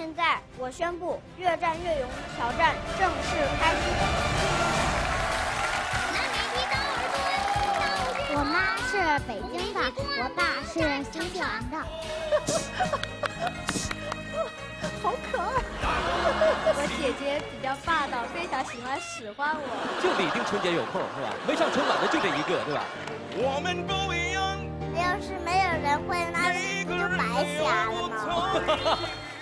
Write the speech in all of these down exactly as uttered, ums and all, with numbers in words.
现在我宣布，越战越勇挑战正式开始。 我妈是北京的，我爸是新西兰的。 好可爱！我姐姐比较霸道，非常喜欢使唤我。 就李定春节有空是吧？没上春晚的就这一个，对吧？ 我们不一样。 要是没有人会，那不就白瞎了吗？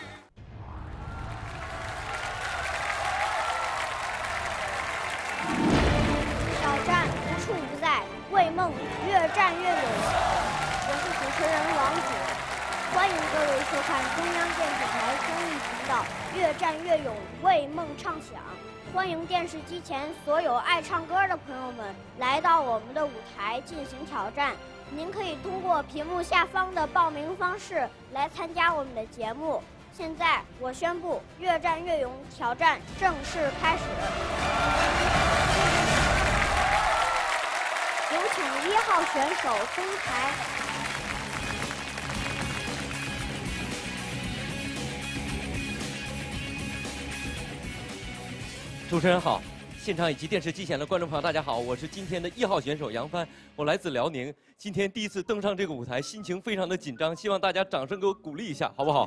挑战无处不在，为梦越战越勇。我是主持人王子，欢迎各位收看中央电视台综艺频道《越战越勇，为梦唱响》。欢迎电视机前所有爱唱歌的朋友们来到我们的舞台进行挑战。您可以通过屏幕下方的报名方式来参加我们的节目。现在我宣布，越战越勇挑战正式开始。有请一号选手登台。 主持人好，现场以及电视机前的观众朋友，大家好，我是今天的一号选手杨帆，我来自辽宁，今天第一次登上这个舞台，心情非常的紧张，希望大家掌声给我鼓励一下，好不好？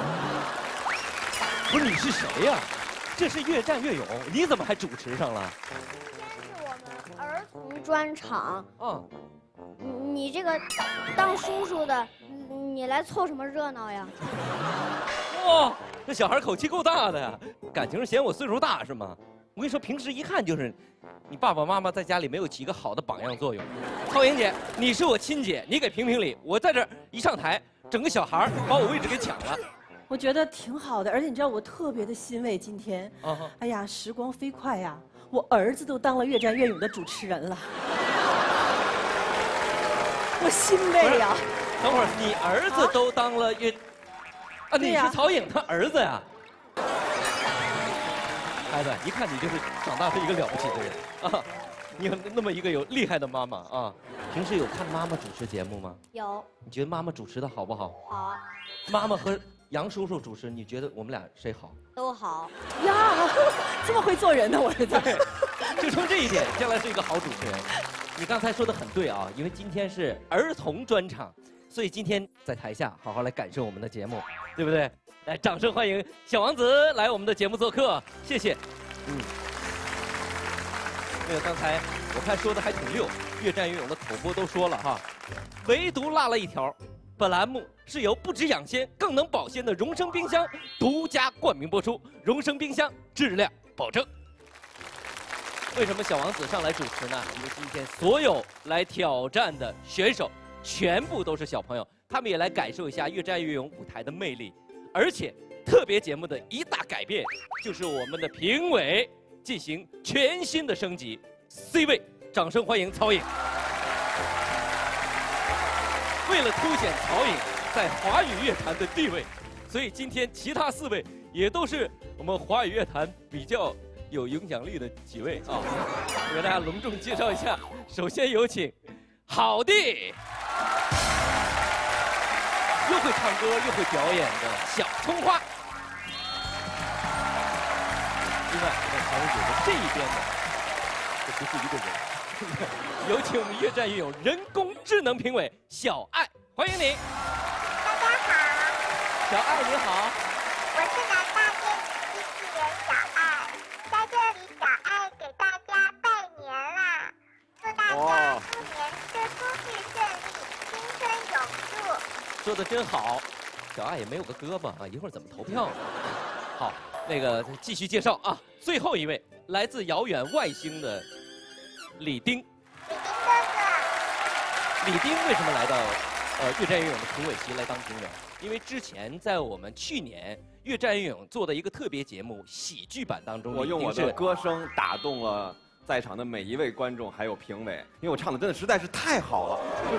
不是你是谁呀？这是越战越勇，你怎么还主持上了？ 今天是我们儿童专场。 嗯， 你这个当叔叔的，你来凑什么热闹呀？ 哇，这小孩口气够大的呀，感情是嫌我岁数大是吗？我跟你说，平时一看就是你爸爸妈妈在家里没有起个好的榜样作用。曹颖姐，你是我亲姐，你给评评理。我在这儿一上台，整个小孩把我位置给抢了。 我觉得挺好的，而且你知道我特别的欣慰，今天， 啊、 哎呀，时光飞快呀，我儿子都当了越战越勇的主持人了，我欣慰呀。 等会儿你儿子都当了越，啊，你是曹颖他儿子呀？孩子，一看你就是长大是一个了不起的人啊！你有那么一个有厉害的妈妈啊！平时有看妈妈主持节目吗？ 有。 你觉得妈妈主持的好不好？ 好。 妈妈和杨叔叔主持，你觉得我们俩谁好？ 都好。 呀，这么会做人呢，我儿子。 就冲这一点，将来是一个好主持人。你刚才说的很对啊，因为今天是儿童专场，所以今天在台下好好来感受我们的节目，对不对？来，掌声欢迎小王子来我们的节目做客，谢谢。嗯，那个刚才我看说的还挺溜，越战越勇的口播都说了哈，唯独落了一条。本栏目是由不止养鲜，更能保鲜的荣生冰箱独家冠名播出，荣生冰箱质量保证。为什么小王子上来主持呢？因为今天所有来挑战的选手全部都是小朋友，他们也来感受一下越战越勇舞台的魅力。而且特别节目的一大改变，就是我们的评委进行全新的升级。C 位，掌声欢迎曹颖。为了凸显曹颖在华语乐坛的地位，所以今天其他四位也都是我们华语乐坛比较有影响力的几位啊。我给大家隆重介绍一下，首先有请好弟。又会唱歌又会表演的小葱花。另外，我们曹颖姐姐这一边呢，这不是一个人。有请我们越战越勇人工智能评委小爱，欢迎你。 大家好， 小爱你好。 我是南大电子机器人小爱，在这里小爱给大家拜年啦，祝大家兔年这诸事顺利，青春永驻。 说的真好，小爱也没有个胳膊啊，一会儿怎么投票呢？好，那个继续介绍啊，最后一位来自遥远外星的李丁。 李丁哥哥。 李丁为什么来到呃越战越勇的评委席来当评委？因为之前在我们去年越战越勇做的一个特别节目喜剧版当中， 我用我的歌声打动了在场的每一位观众还有评委，因为我唱的真的实在是太好了，就是。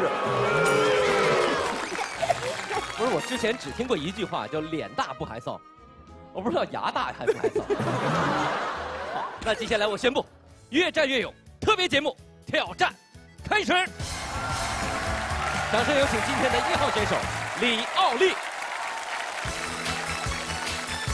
不是，我之前只听过一句话，叫“脸大不害臊”，我不知道牙大害不害臊。好，那接下来我宣布，越战越勇特别节目挑战开始。掌声有请今天的一号选手李奥利。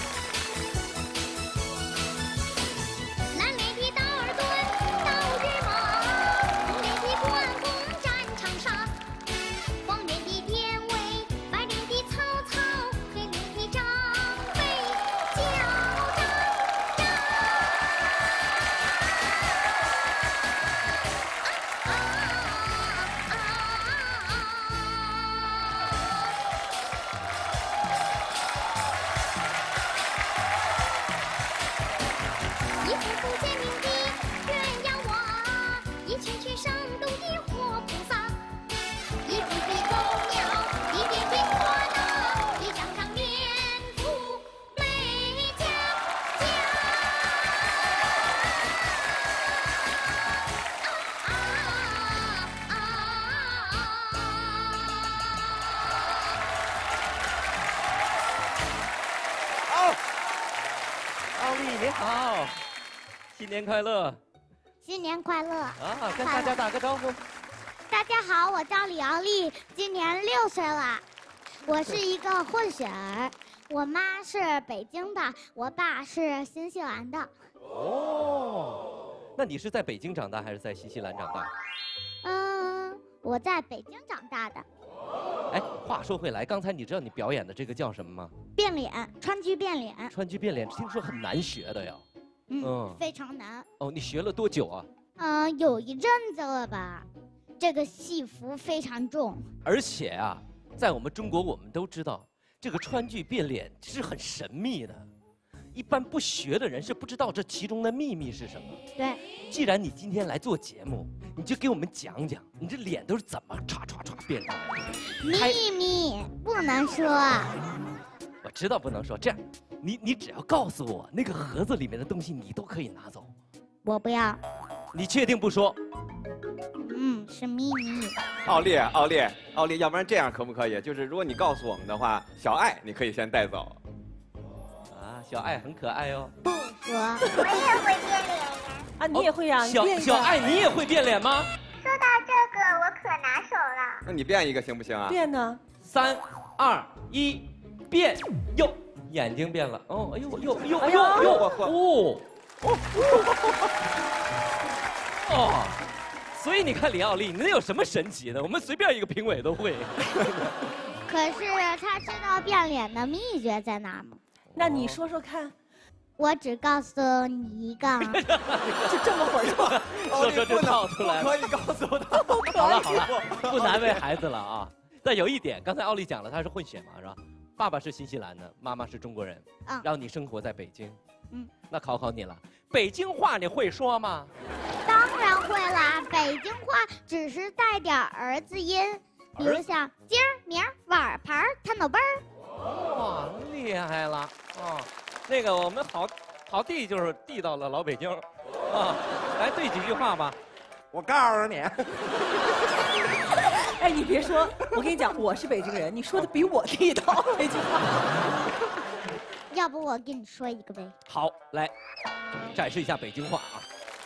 你好，新年快乐！ 新年快乐！ 啊，跟大家打个招呼。 大家好，我叫李奥丽，今年六岁了。我是一个混血儿，我妈是北京的，我爸是新西兰的。 哦，那你是在北京长大还是在新西兰长大？ 嗯，我在北京长大的。 哎，话说回来，刚才你知道你表演的这个叫什么吗？ 变脸，川剧变脸。 川剧变脸，听说很难学的呀。 嗯，嗯非常难。 哦，你学了多久啊？ 嗯、呃，有一阵子了吧。这个戏服非常重。而且啊，在我们中国，我们都知道这个川剧变脸是很神秘的，一般不学的人是不知道这其中的秘密是什么。 对。 既然你今天来做节目，你就给我们讲讲，你这脸都是怎么唰唰唰变出来的？秘密不能说。 我知道不能说，这样，你你只要告诉我那个盒子里面的东西，你都可以拿走。 我不要。 你确定不说？ 嗯，是秘密。 奥丽，奥丽，奥丽，要不然这样可不可以？就是如果你告诉我们的话，小爱你可以先带走。 啊，小爱很可爱哦。 不说。 我也会变脸呀。 啊，你也会呀？ 小小爱，你也会变脸吗？ 说到这个，我可拿手了。 那你变一个行不行啊？ 变呢？ 三二一，变！哟，眼睛变了。哦，哎呦呦呦呦呦！哦哦哦！所以你看李奥丽，你能有什么神奇的？我们随便一个评委都会。 可是他知道变脸的秘诀在哪吗？ 那你说说看。 我只告诉你一个。 就这么会儿说， 说说就套出来了。 可以告诉他。 好了好了，不难为孩子了啊。但有一点，刚才奥丽讲了，她是混血嘛，是吧？爸爸是新西兰的，妈妈是中国人， 嗯， 让你生活在北京。 嗯， 那考考你了，北京话你会说吗？ 当然会啦，北京话只是带点儿字音，比如像今儿、明儿、晚儿、盘儿、摊斗杯儿。 哇，厉害了哦！那个我们好好弟就是地道的老北京，啊，来对几句话吧。 我告诉你， 哎，你别说，我跟你讲，我是北京人，你说的比我地道，北京话。 要不我给你说一个呗？ 好，来展示一下北京话啊。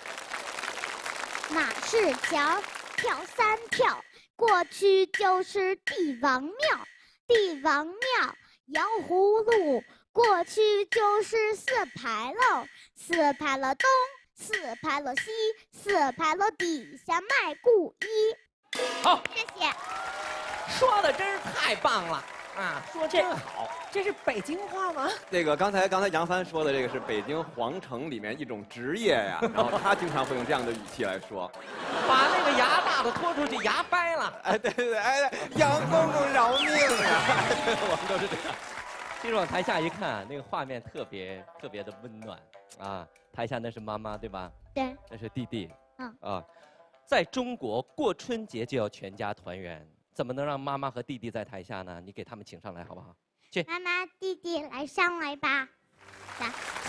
马市桥跳三跳，过去就是帝王庙，帝王庙摇葫芦，过去就是四牌楼，四牌楼东，四牌楼西，四牌楼底下卖布衣。 好， 谢谢。 说的真是太棒了啊！说真好， 这是北京话吗？ 这个刚才刚才杨帆说的这个是北京皇城里面一种职业呀，然后他经常会用这样的语气来说， 把那个牙大的拖出去，牙掰了。 哎，对对对，哎，杨公公饶命呀！ 我们都是这样。其实往台下一看，那个画面特别特别的温暖啊！台下那是妈妈对吧？ 对， 那是弟弟。 嗯啊，在中国过春节就要全家团圆，怎么能让妈妈和弟弟在台下呢？你给他们请上来好不好？去， 妈妈、弟弟来上来吧，来。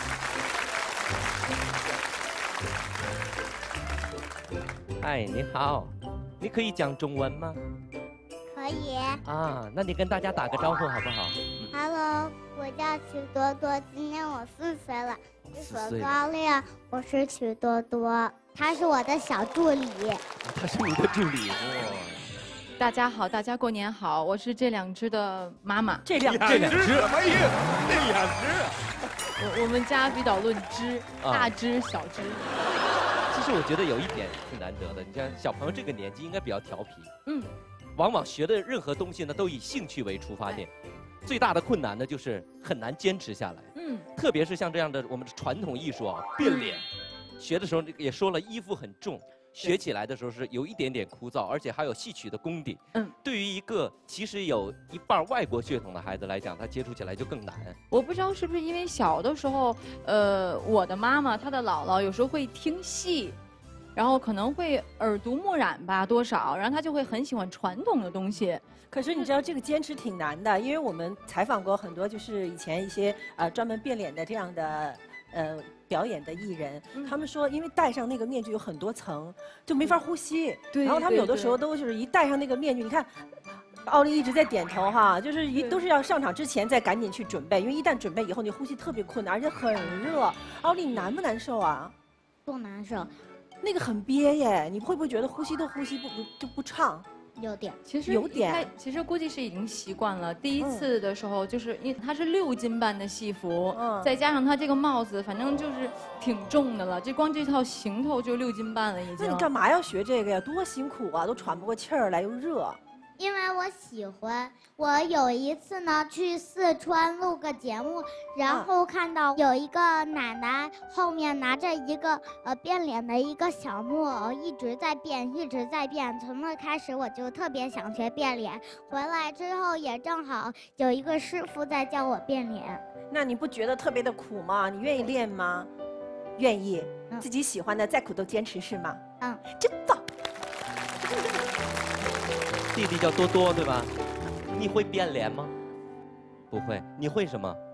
嗨，你好，你可以讲中文吗？ 可以。 啊，那你跟大家打个招呼好不好？ Hello， 我叫曲多多，今年我四岁了。我是高亮，我是曲多多，他是我的小助理。 他是你的助理哇！ 大家好，大家过年好，我是这两只的妈妈。 这两这两只什么意思？这两只。 我我们家比较论只，大只、小只。 其实我觉得有一点挺难得的，你像小朋友这个年纪应该比较调皮， 嗯， 往往学的任何东西呢都以兴趣为出发点，最大的困难呢就是很难坚持下来，嗯，特别是像这样的我们的传统艺术啊，变脸，学的时候也说了衣服很重。 学起来的时候是有一点点枯燥，而且还有戏曲的功底。嗯，对于一个其实有一半外国血统的孩子来讲，他接触起来就更难。 我不知道是不是因为小的时候，呃，我的妈妈她的姥姥有时候会听戏，然后可能会耳濡目染吧，多少，然后她就会很喜欢传统的东西。 可是你知道这个坚持挺难的，因为我们采访过很多，就是以前一些呃专门变脸的这样的呃。 表演的艺人，嗯、他们说，因为戴上那个面具有很多层，就没法呼吸。对。然后他们有的时候都就是一戴上那个面具，你看， 奥利一直在点头哈，就是一都是要上场之前再赶紧去准备，因为一旦准备以后，你呼吸特别困难，而且很热。奥利，你难不难受啊？ 不难受， 那个很憋耶，你会不会觉得呼吸都呼吸不不就不畅？ 有点。 其实有点一开其实估计是已经习惯了。第一次的时候，就是因为它是六斤半的戏服， 嗯再加上它这个帽子，反正就是挺重的了。这光这套行头就六斤半了已经。 那你干嘛要学这个呀？多辛苦啊，都喘不过气儿来，又热。 因为我喜欢，我有一次呢去四川录个节目，然后看到有一个奶奶后面拿着一个呃变脸的一个小木偶，一直在变，一直在变。从那开始我就特别想学变脸，回来之后也正好有一个师傅在教我变脸。 那你不觉得特别的苦吗？你愿意练吗？愿意， 嗯自己喜欢的再苦都坚持是吗？ 嗯， 真棒。 弟弟叫多多，对吧？你会变脸吗？不会。你会什么？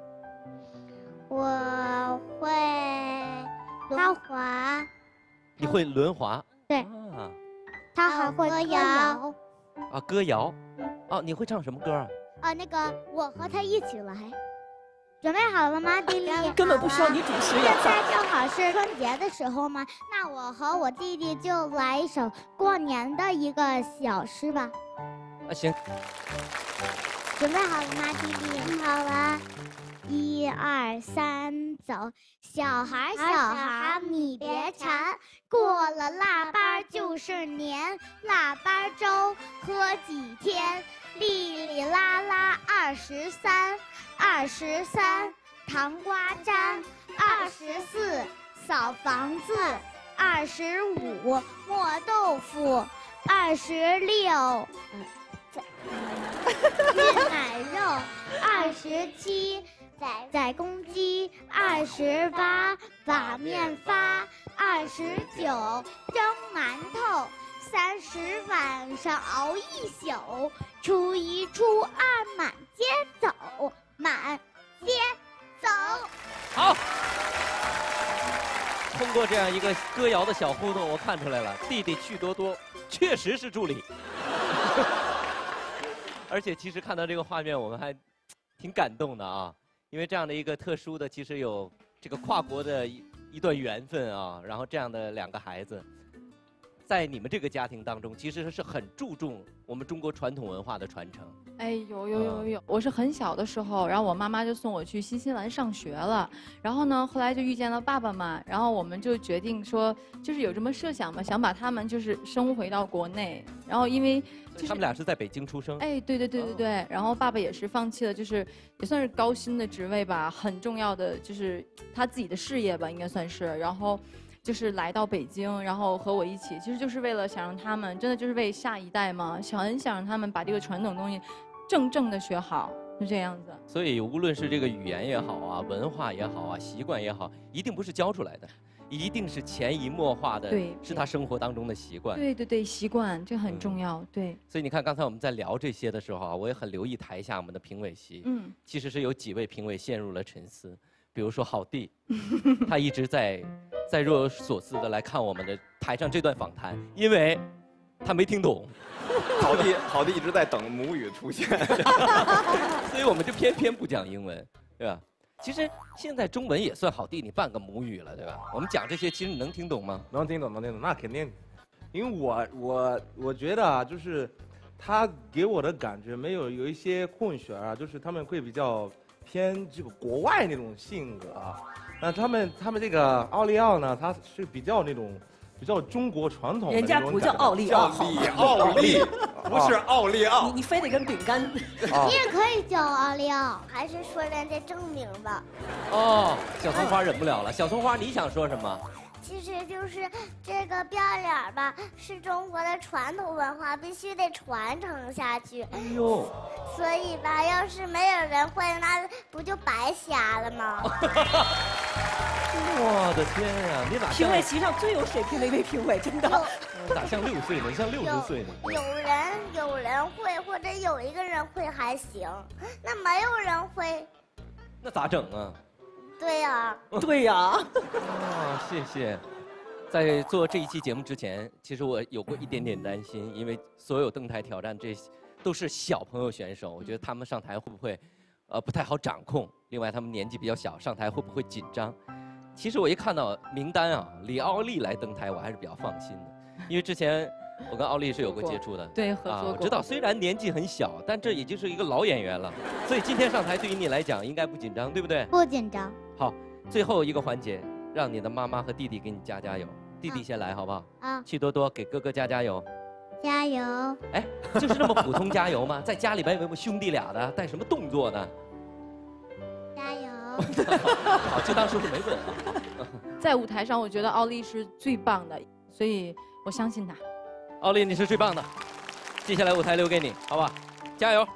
我会他滑， 你会轮滑？ 对啊他还会歌谣。 啊，歌谣。哦，你会唱什么歌啊？ 啊，那个我和他一起来。准备好了吗，弟弟？ 根本不需要你主持现呀。 在正好是春节的时候嘛，那我和我弟弟就来一首过年的一个小诗吧。 啊，行。 准备好了吗，弟弟？好了，一二三，走！小孩，小孩，你别馋，过了腊八就是年，腊八粥喝几天，哩哩啦啦二十三，二十三糖瓜粘，二十四扫房子，二十五磨豆腐，二十六。运奶肉，二十七宰宰公鸡，二十八把面发，二十九蒸馒头，三十晚上熬一宿，初一初二满街走，满街走。 好。通过这样一个歌谣的小互动，我看出来了，弟弟趣多多确实是助理。而且其实看到这个画面，我们还挺感动的啊，因为这样的一个特殊的，其实有这个跨国的一一段缘分啊，然后这样的两个孩子，在你们这个家庭当中，其实是很注重我们中国传统文化的传承。 哎，有有有有，我是很小的时候，然后我妈妈就送我去新西兰上学了，然后呢，后来就遇见了爸爸嘛，然后我们就决定说，就是有这么设想嘛，想把他们就是生回到国内，然后因为、就是、 他们俩是在北京出生。 哎，对对对对对，然后爸爸也是放弃了，就是也算是高薪的职位吧，很重要的就是他自己的事业吧，应该算是，然后。就是来到北京，然后和我一起，其实就是为了想让他们，真的就是为下一代嘛，想很想让他们把这个传统东西正正的学好，就这样子。 所以无论是这个语言也好啊，文化也好啊，习惯也好，一定不是教出来的，一定是潜移默化的， 对， 是他生活当中的习惯。 对对对，习惯这很重要，嗯、对。 所以你看，刚才我们在聊这些的时候啊，我也很留意台下我们的评委席， 嗯， 其实是有几位评委陷入了沉思。比如说郝弟，他一直在在若有所思的来看我们的台上这段访谈，因为他没听懂。 郝弟，郝弟一直在等母语出现， 所以我们就偏偏不讲英文，对吧？其实现在中文也算郝弟你半个母语了，对吧？我们讲这些，其实你能听懂吗？ 能听懂，能听懂，那肯定。因为我我我觉得啊，就是他给我的感觉没有有一些混血啊，就是他们会比较。偏这个国外那种性格啊，那他们他们这个奥利奥呢，他是比较那种比较中国传统的那种。 人家不叫奥利奥， 叫里奥利，不是奥利奥。 你你非得跟饼干。 你也可以叫奥利奥，还是说人家正名吧？ 哦，小葱花忍不了了，小葱花你想说什么？ 其实就是这个变脸吧，是中国的传统文化，必须得传承下去。 哎呦， 所以吧，要是没有人会，那不就白瞎了吗？ 我的天呀，你咋？ 评委席上最有水平的一位评委，真的。 咋像六岁呢？像六十岁呢？ 有人有人会，或者有一个人会还行，那没有人会， 那咋整啊？ 对呀， 对呀。 啊，谢谢。在做这一期节目之前，其实我有过一点点担心，因为所有登台挑战这都是小朋友选手，我觉得他们上台会不会，呃，不太好掌控？另外他们年纪比较小，上台会不会紧张？其实我一看到名单啊，李奥利来登台，我还是比较放心的，因为之前我跟奥利是有过接触的， 对，合作啊， 过。 我知道虽然年纪很小，但这已经是一个老演员了，所以今天上台对于你来讲应该不紧张，对不对？ 不紧张。 好，最后一个环节，让你的妈妈和弟弟给你加加油。弟弟先来好不好？ 啊， 趣多多给哥哥加加油。 加油！ 哎，就是那么普通加油吗？在家里边有没有兄弟俩的？带什么动作呢？ 加油！ 好，就当叔叔没问啊。 在舞台上，我觉得奥利是最棒的，所以我相信他。 奥利，你是最棒的。接下来舞台留给你，好吧？加油！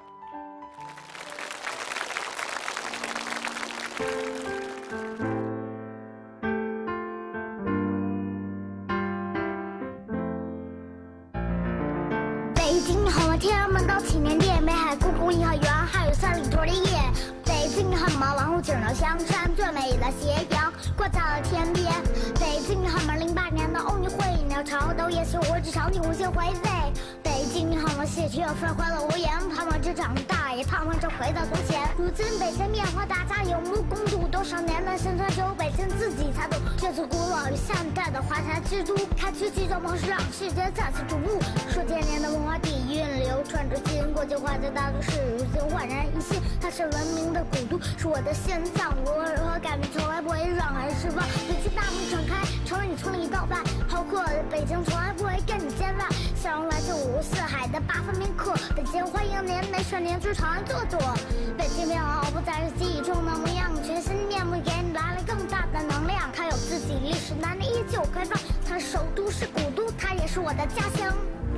北京号码天安门到祈年殿，北海故宫颐和园，还有三里屯的夜。北京号码王府井到香山，最美的斜阳挂在了天边。北京号码零八年的奥运会，鸟巢都也许我只朝你无限回味。北京号码戏曲分欢乐无言，盼望着长大，也盼望着回到从前。如今北京变化，大家有目共睹，多少年的宣传，只有北京自己才懂。这座古老与现代的华夏之都，开启几种模式，让世界再次瞩目。数千年的文化底蕴流传至今，国际化的大都市，如今焕然一新。它是文明的古都，是我的心脏。无论如何改变，从来不会让人失望。北京大门敞开，承认你从里到外，浩阔的北京从来不会跟你见外。笑容来自五湖四海的八方宾客，北京欢迎您，没事您去长安坐坐。北京变好不再是记忆中的模样，全新面目给你带来更大的能量。它有自己历史，但依旧开放。它是首都，是古都，它也是我的家乡。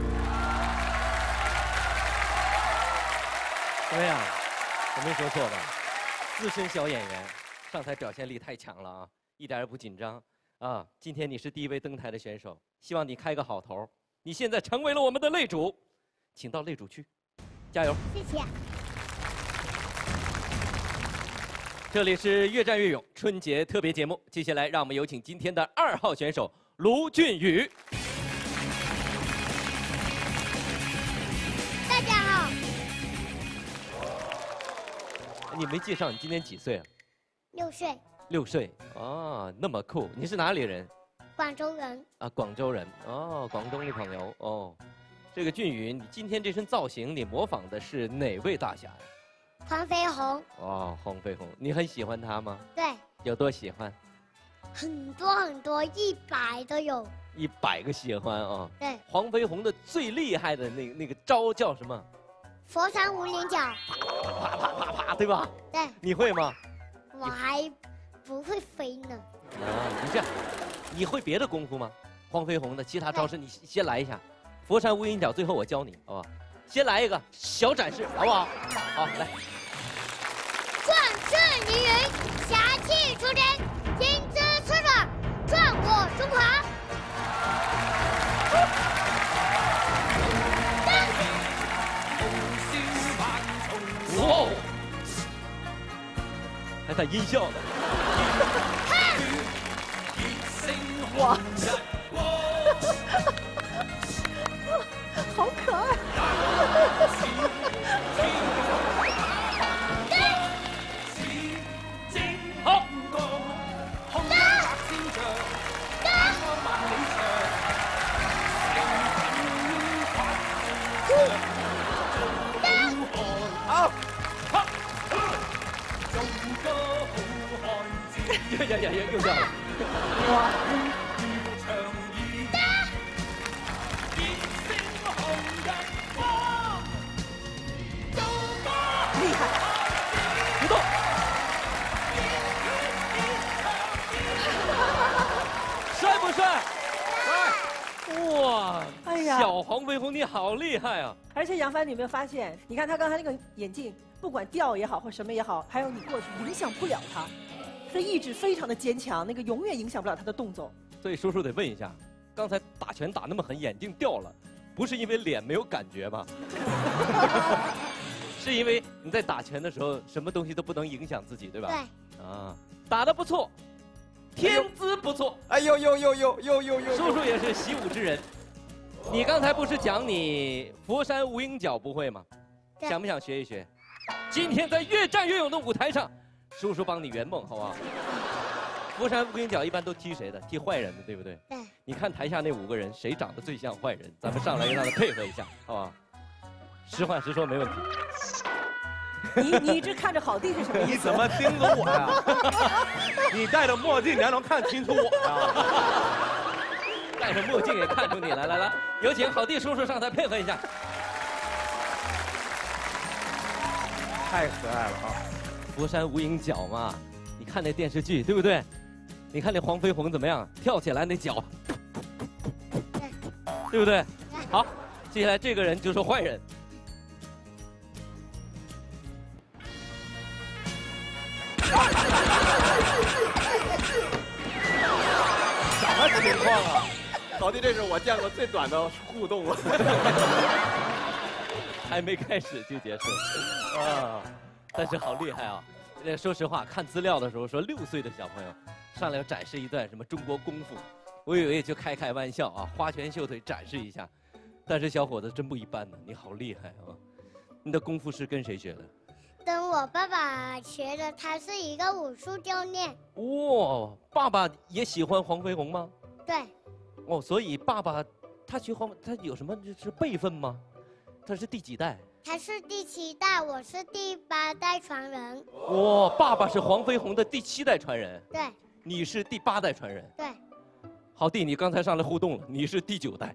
怎么样？我没说错吧？资深小演员，上台表现力太强了啊，一点也不紧张啊。今天你是第一位登台的选手，希望你开个好头。你现在成为了我们的擂主，请到擂主区，加油！ 谢谢。 这里是越战越勇春节特别节目，接下来让我们有请今天的二号选手卢俊宇。 大家好， 你没介绍你今年几岁啊？ 六岁， 六岁啊，那么酷！你是哪里人？ 广州人。 啊，广州人哦，广东的朋友哦。这个俊宇，你今天这身造型，你模仿的是哪位大侠呀？ 黄飞鸿。 哦，黄飞鸿，你很喜欢他吗？ 对， 有多喜欢？ 很多很多，一百都有。 一百个喜欢啊、哦！ 对， 黄飞鸿的最厉害的那那个招叫什么？ 佛山无影脚。 啪啪啪啪，对吧？ 对， 你会吗？ 我还不会飞呢。 啊，你这样，你会别的功夫吗？黄飞鸿的其他招式，你先来一下。佛山无影脚，最后我教你，好不好？先来一个小展示，好不好？好，来。 壮志凌云，侠气出尘，英姿飒爽，壮我中华。 哇！还带音效的。 哇！好可爱！ 好。好。好。呀呀呀呀！又掉了。哇！ 厉害！ 不动。帅不帅？帅！哇！ 哎呀小黄飞鸿你好厉害啊！ 而且杨帆，你有没有发现？你看他刚才那个眼镜，不管掉也好或什么也好，还有你过去影响不了他，他意志非常的坚强，那个永远影响不了他的动作。 所以叔叔得问一下，刚才打拳打那么狠，眼镜掉了，不是因为脸没有感觉吧？是因为你在打拳的时候，什么东西都不能影响自己，对吧？ 对。 啊，打得不错，天资不错。 哎呦呦呦呦呦呦呦！ 叔叔也是习武之人。 你刚才不是讲你佛山无影脚不会吗？ 对想不想学一学？今天在越战越勇的舞台上，叔叔帮你圆梦，好不好？佛山无影脚一般都踢谁的？踢坏人的，对不对？ 对。 你看台下那五个人，谁长得最像坏人？咱们上来让他配合一下，好不好？实话实说，没问题。 你你一直看着郝弟是什么意思？ 你怎么盯着我呀？你戴着墨镜，你还能看清楚我呀？ 戴着墨镜也看出你来，来来，有请郝弟叔叔上台配合一下。 太可爱了啊！ 佛山无影脚嘛，你看那电视剧对不对？你看那黄飞鸿怎么样？跳起来那脚，对不对？好，接下来这个人就是坏人。 什么情况啊？郝弟，这是我见过最短的互动了。 还没开始就结束，啊！但是好厉害啊！那说实话，看资料的时候说六岁的小朋友上来要展示一段什么中国功夫，我以为就开开玩笑啊，花拳绣腿展示一下。但是小伙子真不一般呢，你好厉害啊！你的功夫是跟谁学的？ 跟我爸爸学的，他是一个武术教练。 哇、哦，爸爸也喜欢黄飞鸿吗？ 对。 哦，所以爸爸他学黄，他有什么是辈分吗？他是第几代？ 他是第七代，我是第八代传人。 哇、哦，爸爸是黄飞鸿的第七代传人。 对。 你是第八代传人。 对。 郝弟，你刚才上来互动了，你是第九代。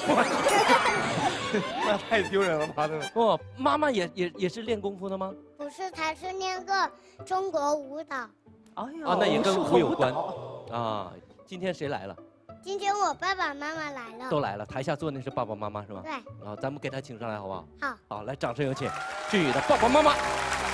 那太丢人了吧？这个。 哦，妈妈也也也是练功夫的吗？ 不是，他是练个中国舞蹈。 哎呦， 啊，那也跟舞有关。啊，今天谁来了？ 今天我爸爸妈妈来了。 都来了，台下坐那是爸爸妈妈是吗？ 对。 啊，咱们给他请上来好不好？ 好。 好，来，掌声有请俊宇的爸爸妈妈。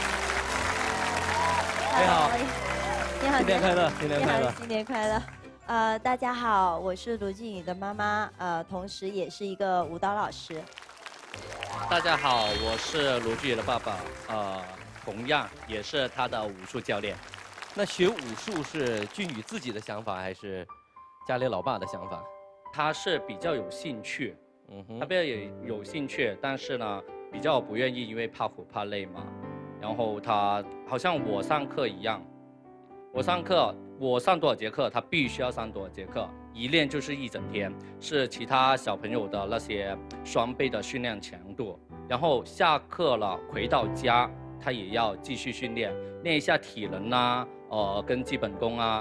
你好， 你好， 新年快乐，新年快乐， 新年快乐。呃，大家好，我是卢靖宇的妈妈，呃，同时也是一个舞蹈老师。 大家好，我是卢俊宇的爸爸，呃，同样也是他的武术教练。 那学武术是俊宇自己的想法，还是家里老爸的想法？ 他是比较有兴趣， 嗯哼， 他比较有有兴趣，但是呢，比较不愿意，因为怕苦怕累嘛。然后他好像我上课一样，我上课。我上多少节课，他必须要上多少节课，一练就是一整天，是其他小朋友的那些双倍的训练强度。然后下课了回到家，他也要继续训练，练一下体能啊，呃，跟基本功啊。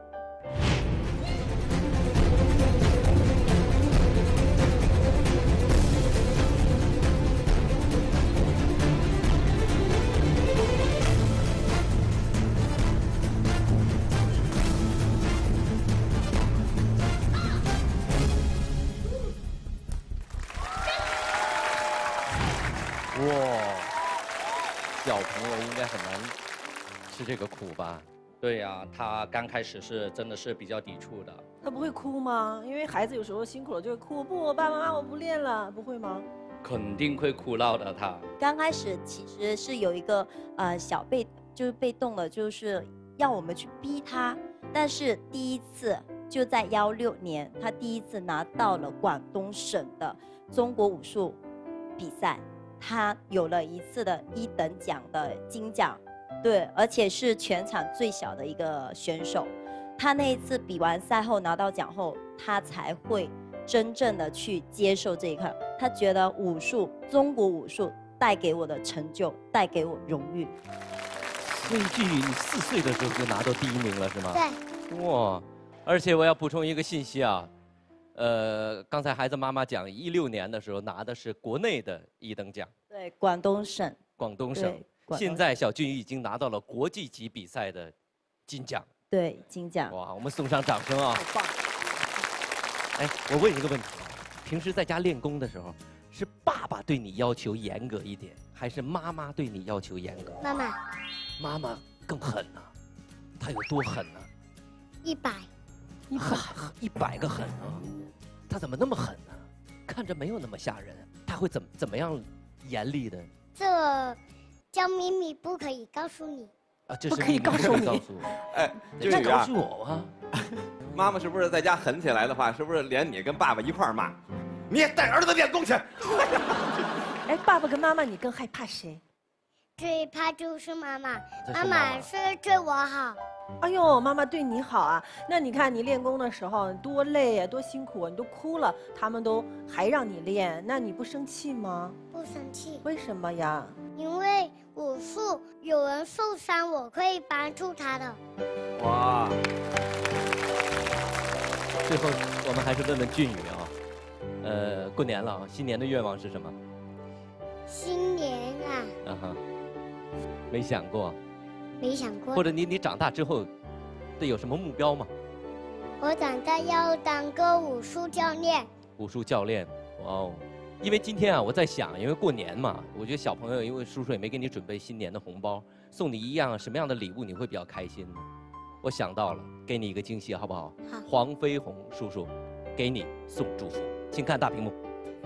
哇，小朋友应该很难吃这个苦吧？ 对呀、啊，他刚开始是真的是比较抵触的。 他不会哭吗？因为孩子有时候辛苦了就会哭，不，爸爸妈妈我不练了，不会吗？ 肯定会哭闹的他。 刚开始其实是有一个呃小被就是被动的，就是要我们去逼他，但是第一次就在幺六年，他第一次拿到了广东省的中国武术比赛。他有了一次的一等奖的金奖，对，而且是全场最小的一个选手。他那一次比完赛后拿到奖后，他才会真正的去接受这一块。他觉得武术，中国武术带给我的成就，带给我荣誉。 所以俊宇，你四岁的时候就拿到第一名了，是吗？ 对。 哇，而且我要补充一个信息啊。呃，刚才孩子妈妈讲，一六年的时候拿的是国内的一等奖， 对，广东省。 广东省。现在小俊宇已经拿到了国际级比赛的金奖。 对，金奖。 哇，我们送上掌声啊！ 好棒。 哎，我问一个问题，平时在家练功的时候，是爸爸对你要求严格一点，还是妈妈对你要求严格？ 妈妈。 妈妈更狠呢、啊，她有多狠呢、啊？ 一百。 一百，一百个狠啊！他怎么那么狠呢？看着没有那么吓人，他会怎么怎么样严厉的？ 这叫秘密，不可以告诉你。 啊，这是不可以告诉你。 哎， 你该告诉我啊！ 妈妈是不是在家狠起来的话，是不是连你跟爸爸一块儿骂？ 你也带儿子练功去。 哎，爸爸跟妈妈，你更害怕谁？ 最怕就是妈妈，妈这是妈妈妈是对我好。 哎呦，妈妈对你好啊！那你看你练功的时候多累啊，多辛苦啊，你都哭了，他们都还让你练，那你不生气吗？ 不生气， 为什么呀？ 因为武术有人受伤，我可以帮助他的。 哇！ 最后我们还是问问俊宇啊，呃，过年了啊，新年的愿望是什么？ 新年啊， 啊哈，没想过。 没想过。 或者你你长大之后，得有什么目标吗？ 我长大要当个武术教练。 武术教练，哇哦！因为今天啊，我在想，因为过年嘛，我觉得小朋友，因为叔叔也没给你准备新年的红包，送你一样什么样的礼物你会比较开心呢？我想到了，给你一个惊喜，好不好？ 好。 黄飞鸿叔叔，给你送祝福，请看大屏幕。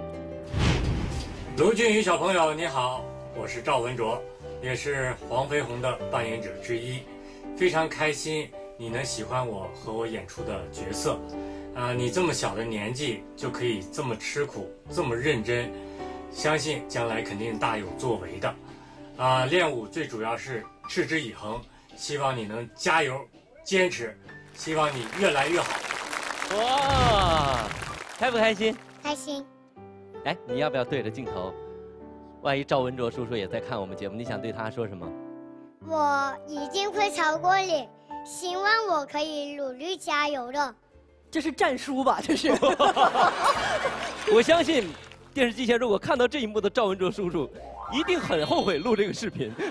卢俊宇小朋友你好，我是赵文卓，也是黄飞鸿的扮演者之一，非常开心你能喜欢我和我演出的角色，啊、呃，你这么小的年纪就可以这么吃苦，这么认真，相信将来肯定大有作为的，啊、呃，练武最主要是持之以恒，希望你能加油坚持，希望你越来越好。 哇，开不开心？ 开心。 哎，你要不要对着镜头？万一赵文卓叔叔也在看我们节目，你想对他说什么？ 我一定会超过你，希望我可以努力加油的。 这是战书吧？这是。 我相信电视机前如果看到这一幕的赵文卓叔叔，一定很后悔录这个视频。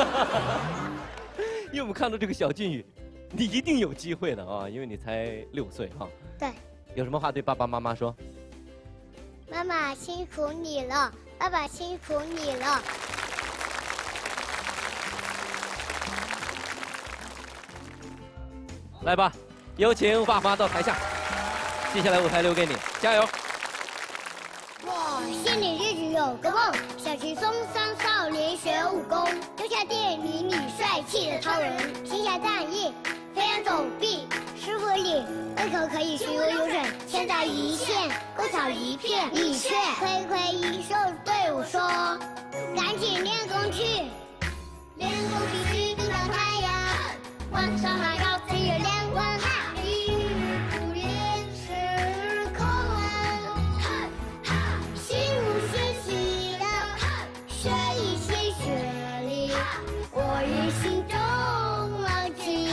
因为我们看到这个小俊宇，你一定有机会的啊，因为你才六岁哈。 对。 有什么话对爸爸妈妈说？ 妈妈辛苦你了，爸爸辛苦你了。 来吧，有请爸妈到台下。接下来舞台留给你，加油！ 我心里一直有个梦，想去嵩山少林学武功，就像电影里帅气的超人，行侠仗义，飞檐走壁。师傅你为何可以学游游水，千载一线，沟草一片，你却挥挥衣袖对我说，赶紧练功去，练功必须顶到太阳，晚上还要自己练功，一日不练是空。心如学习的学一些学历，我于心中牢记。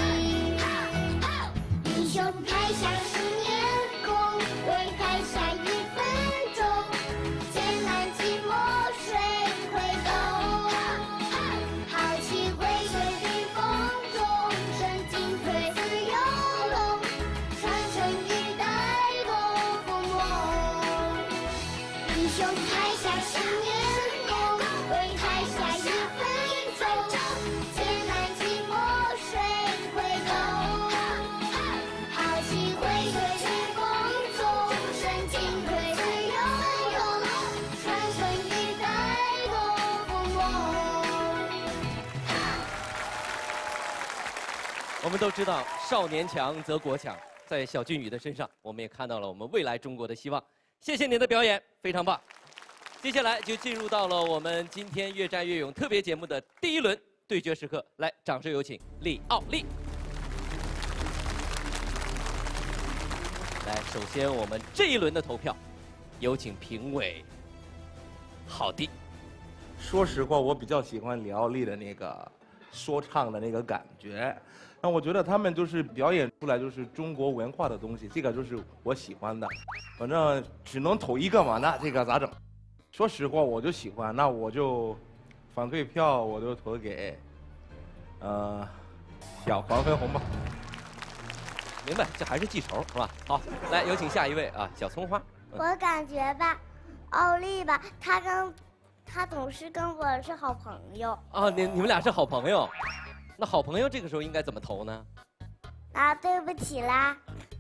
英雄台下十年功，为台下一分钟，艰难寂寞谁会懂？豪气会随冰风中，神经推自由龙，传承一代功夫梦。英雄台下十年功，为台下一分钟，艰难寂寞谁会懂？豪气会随随风中，神经推自由龙，传承一代功夫梦。 我们都知道，少年强则国强，在小俊宇的身上，我们也看到了我们未来中国的希望。谢谢您的表演，非常棒。接下来就进入到了我们今天越战越勇特别节目的第一轮对决时刻，来，掌声有请李奥利。来，首先我们这一轮的投票，有请评委郝迪。 说实话，我比较喜欢李奥利的那个说唱的那个感觉，那我觉得他们就是表演出来就是中国文化的东西，这个就是我喜欢的。反正只能投一个嘛，那这个咋整？说实话，我就喜欢，那我就反对票我就投给呃小黄飞鸿吧。 明白，这还是记仇是吧？好，来有请下一位啊，小葱花。嗯我感觉吧，奥利吧，他跟他总是跟我是好朋友。 啊，你你们俩是好朋友，那好朋友这个时候应该怎么投呢？ 啊，对不起啦。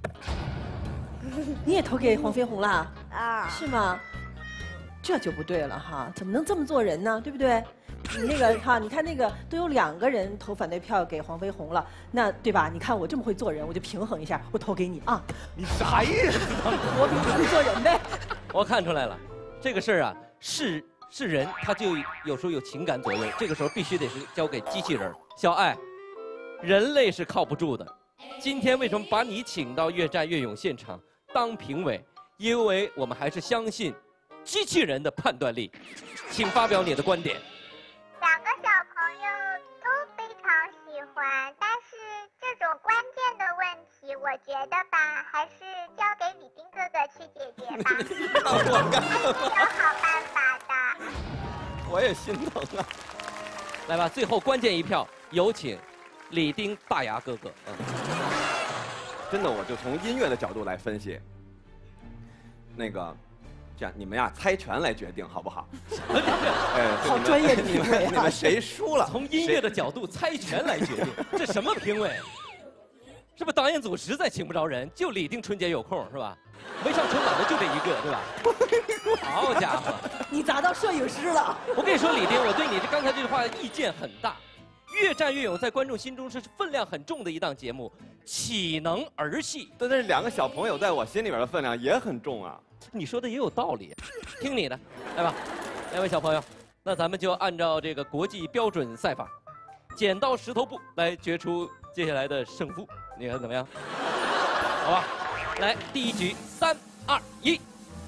你也投给黄飞鸿啦？ 啊， 是吗？这就不对了哈，怎么能这么做人呢？对不对？你那个哈，你看那个都有两个人投反对票给黄飞鸿了，那对吧？你看我这么会做人，我就平衡一下，我投给你啊。 你啥意思？ 我比你会做人呗。 我看出来了，这个事儿啊，是是人，他就有时候有情感左右，这个时候必须得是交给机器人。小爱，人类是靠不住的。今天为什么把你请到越战越勇现场当评委？因为我们还是相信机器人的判断力。请发表你的观点。 两个小朋友都非常喜欢，但是这种关键的问题，我觉得吧，还是交给李丁哥哥去解决吧。 让我干他是有好办法的。 我也心疼啊！ 来吧，最后关键一票，有请李丁大牙哥哥。嗯， 真的，我就从音乐的角度来分析。那个，这样你们呀猜拳来决定好不好？哎， 好专业的你们你们谁输了？ 从音乐的角度猜拳来决定，这什么评委？是不是导演组实在请不着人，就李丁春节有空是吧？没上春晚的就这一个，对吧？好家伙， 你砸到摄影师了！ 我跟你说，李丁，我对你这刚才这句话意见很大。越战越勇在观众心中是分量很重的一档节目，岂能儿戏？ 但是两个小朋友在我心里边的分量也很重啊。 你说的也有道理，听你的，来吧，两位小朋友，那咱们就按照这个国际标准赛法，剪刀石头布来决出接下来的胜负，你看怎么样？好吧，来第一局，三二一。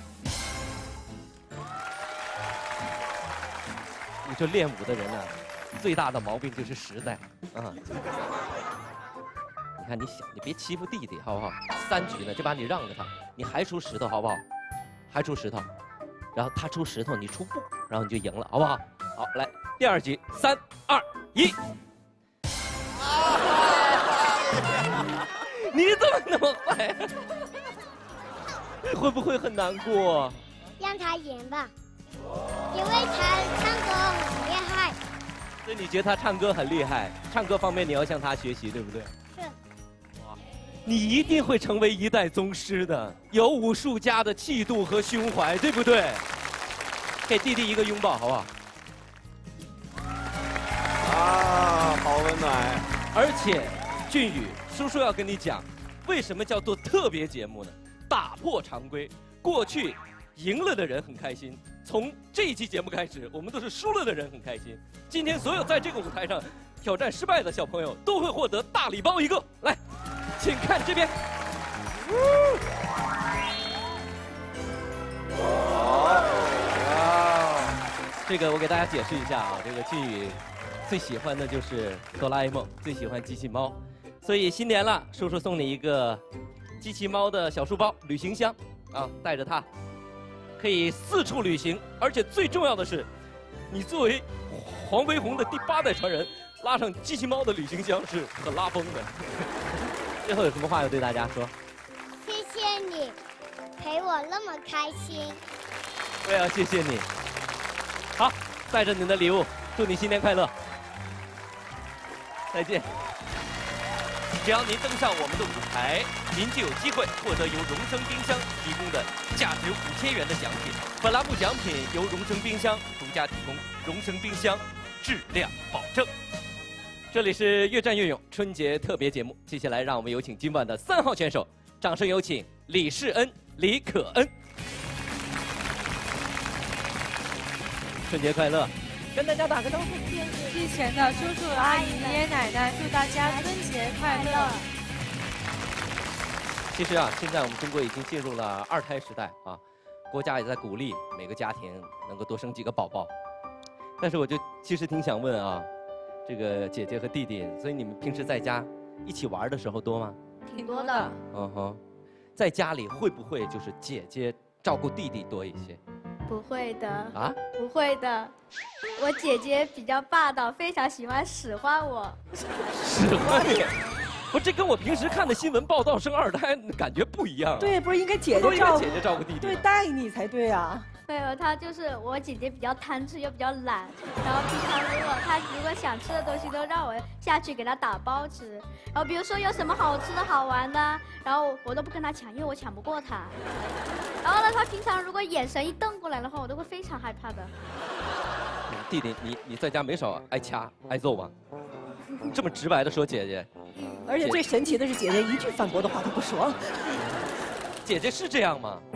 你这练武的人呢、啊，最大的毛病就是实在啊。你看你想，你别欺负弟弟好不好？三局呢，就把你让着他，你还出石头好不好？还出石头，然后他出石头，你出布，然后你就赢了，好不好？好，来第二局，三二一。你怎么那么坏？会不会很难过？ 让他赢吧，因为他唱歌很厉害。 所以你觉得他唱歌很厉害？唱歌方面你要向他学习，对不对？ 是。 你一定会成为一代宗师的，有武术家的气度和胸怀，对不对？给弟弟一个拥抱，好不好？ 啊，好温暖。 而且，俊宇叔叔要跟你讲，为什么叫做特别节目呢？打破常规。过去赢了的人很开心，从这一期节目开始，我们都是输了的人很开心。今天所有在这个舞台上挑战失败的小朋友都会获得大礼包一个。来，请看这边。这个我给大家解释一下啊，这个俊宇最喜欢的就是哆啦 A 梦，最喜欢机器猫，所以新年了，叔叔送你一个机器猫的小书包、旅行箱啊，带着它可以四处旅行，而且最重要的是，你作为黄飞鸿的第八代传人，拉上机器猫的旅行箱是很拉风的。最后有什么话要对大家说？ 谢谢你陪我那么开心。 我也要谢谢你。好，带着你的礼物，祝你新年快乐。再见。只要您登上我们的舞台，您就有机会获得由荣升冰箱提供的价值五千元的奖品。本栏目奖品由荣升冰箱独家提供，荣升冰箱质量保证。这里是越战越勇春节特别节目，接下来让我们有请今晚的三号选手，掌声有请李世恩、李可恩。春节快乐！跟大家打个招呼。 之前的叔叔阿姨、爷爷奶奶，祝大家春节快乐。 其实啊，现在我们中国已经进入了二胎时代啊，国家也在鼓励每个家庭能够多生几个宝宝。但是我就其实挺想问啊，这个姐姐和弟弟，所以你们平时在家一起玩的时候多吗？ 挺多的。 嗯哼，在家里会不会就是姐姐照顾弟弟多一些？ 不会的啊， 不会的，我姐姐比较霸道，非常喜欢使唤我。 使唤你？不，这跟我平时看的新闻报道生二胎感觉不一样。 对，不是应该姐姐照顾姐姐照顾弟弟？ 对，带你才对啊。 没有，她就是我姐姐比较贪吃又比较懒，然后平常如果她如果想吃的东西都让我下去给她打包吃，然后比如说有什么好吃的好玩的，然后我都不跟她抢，因为我抢不过她。然后呢，她平常如果眼神一瞪过来的话，我都会非常害怕的。 弟弟，你你在家没少挨掐挨揍吧？这么直白的说姐姐， 而且最神奇的是，姐姐一句反驳的话都不说。 姐姐是这样吗？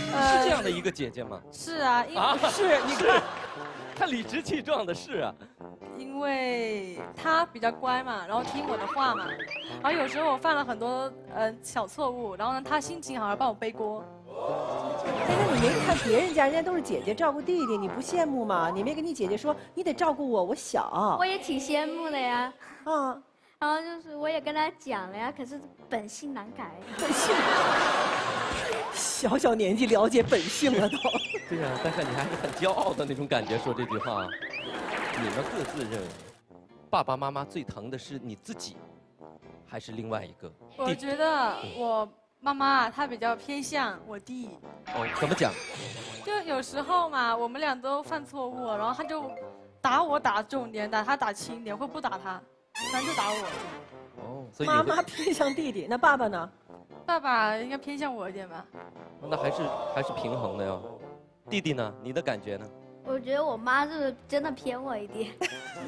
是这样的一个姐姐吗？ 是啊，因为啊，是，你看，看理直气壮的是啊。 因为他比较乖嘛，然后听我的话嘛，然后有时候我犯了很多呃小错误，然后呢他心情好，帮我背锅。 哎，那你没看别人家，人家都是姐姐照顾弟弟，你不羡慕吗？你没跟你姐姐说你得照顾我，我小。 我也挺羡慕的呀。 嗯。 然后就是我也跟他讲了呀，可是本性难改。 本性。小小年纪了解本性了都。 对呀、啊，但是你还是很骄傲的那种感觉说这句话。你们各自认为，爸爸妈妈最疼的是你自己，还是另外一个？ 我觉得我妈妈她比较偏向我弟。 哦，怎么讲？ 就有时候嘛，我们俩都犯错误，然后他就打我打重点，打他打轻点，或不打他，反正就打我。 哦，所以妈妈偏向弟弟，那爸爸呢？ 爸爸应该偏向我一点吧。 那还是还是平衡的哟。弟弟呢？你的感觉呢？ 我觉得我妈是真的偏我一点。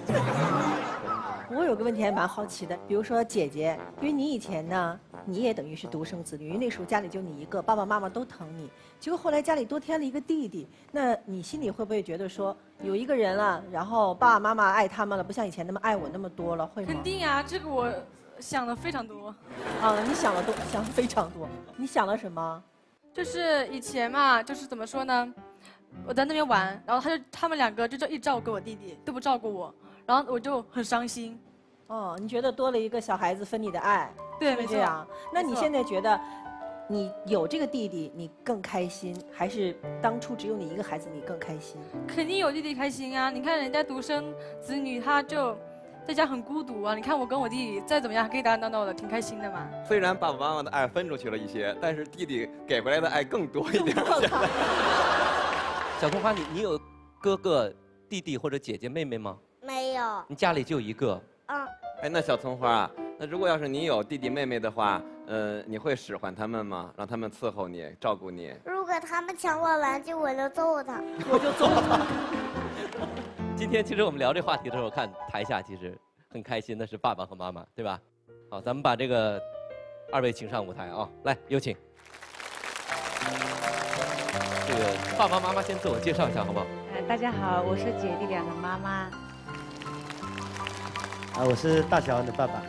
我有个问题还蛮好奇的，比如说姐姐，因为你以前呢，你也等于是独生子女，因为那时候家里就你一个，爸爸妈妈都疼你。结果后来家里多添了一个弟弟，那你心里会不会觉得说有一个人了，然后爸爸妈妈爱他们了，不像以前那么爱我那么多了，会吗？ 肯定啊，这个我想的非常多。 啊，你想了多，想的非常多。你想了什么？ 就是以前嘛，就是怎么说呢？我在那边玩，然后他就他们两个就这一照顾我弟弟，都不照顾我，然后我就很伤心。 哦，你觉得多了一个小孩子分你的爱， 对，没这样。那你现在觉得，你有这个弟弟，你更开心，还是当初只有你一个孩子你更开心？ 肯定有弟弟开心啊！你看人家独生子女，他就在家很孤独啊。你看我跟我弟弟再怎么样，还可以打打闹闹的，挺开心的嘛。 虽然爸爸妈妈的爱分出去了一些，但是弟弟给回来的爱更多一点。 小葱花，你你有哥哥、弟弟或者姐姐、妹妹吗？ 没有。 你家里就一个。 嗯。 哎，那小葱花啊，那如果要是你有弟弟妹妹的话，呃，你会使唤他们吗？让他们伺候你、照顾你？ 如果他们抢我玩具，我就揍他。 我就揍他。 今天其实我们聊这话题的时候，看台下其实很开心的是爸爸和妈妈，对吧？好，咱们把这个二位请上舞台啊，来，有请。这个爸爸妈妈先自我介绍一下，好不好？ 呃，大家好，我是姐弟俩的妈妈。 啊，我是大小安的爸爸。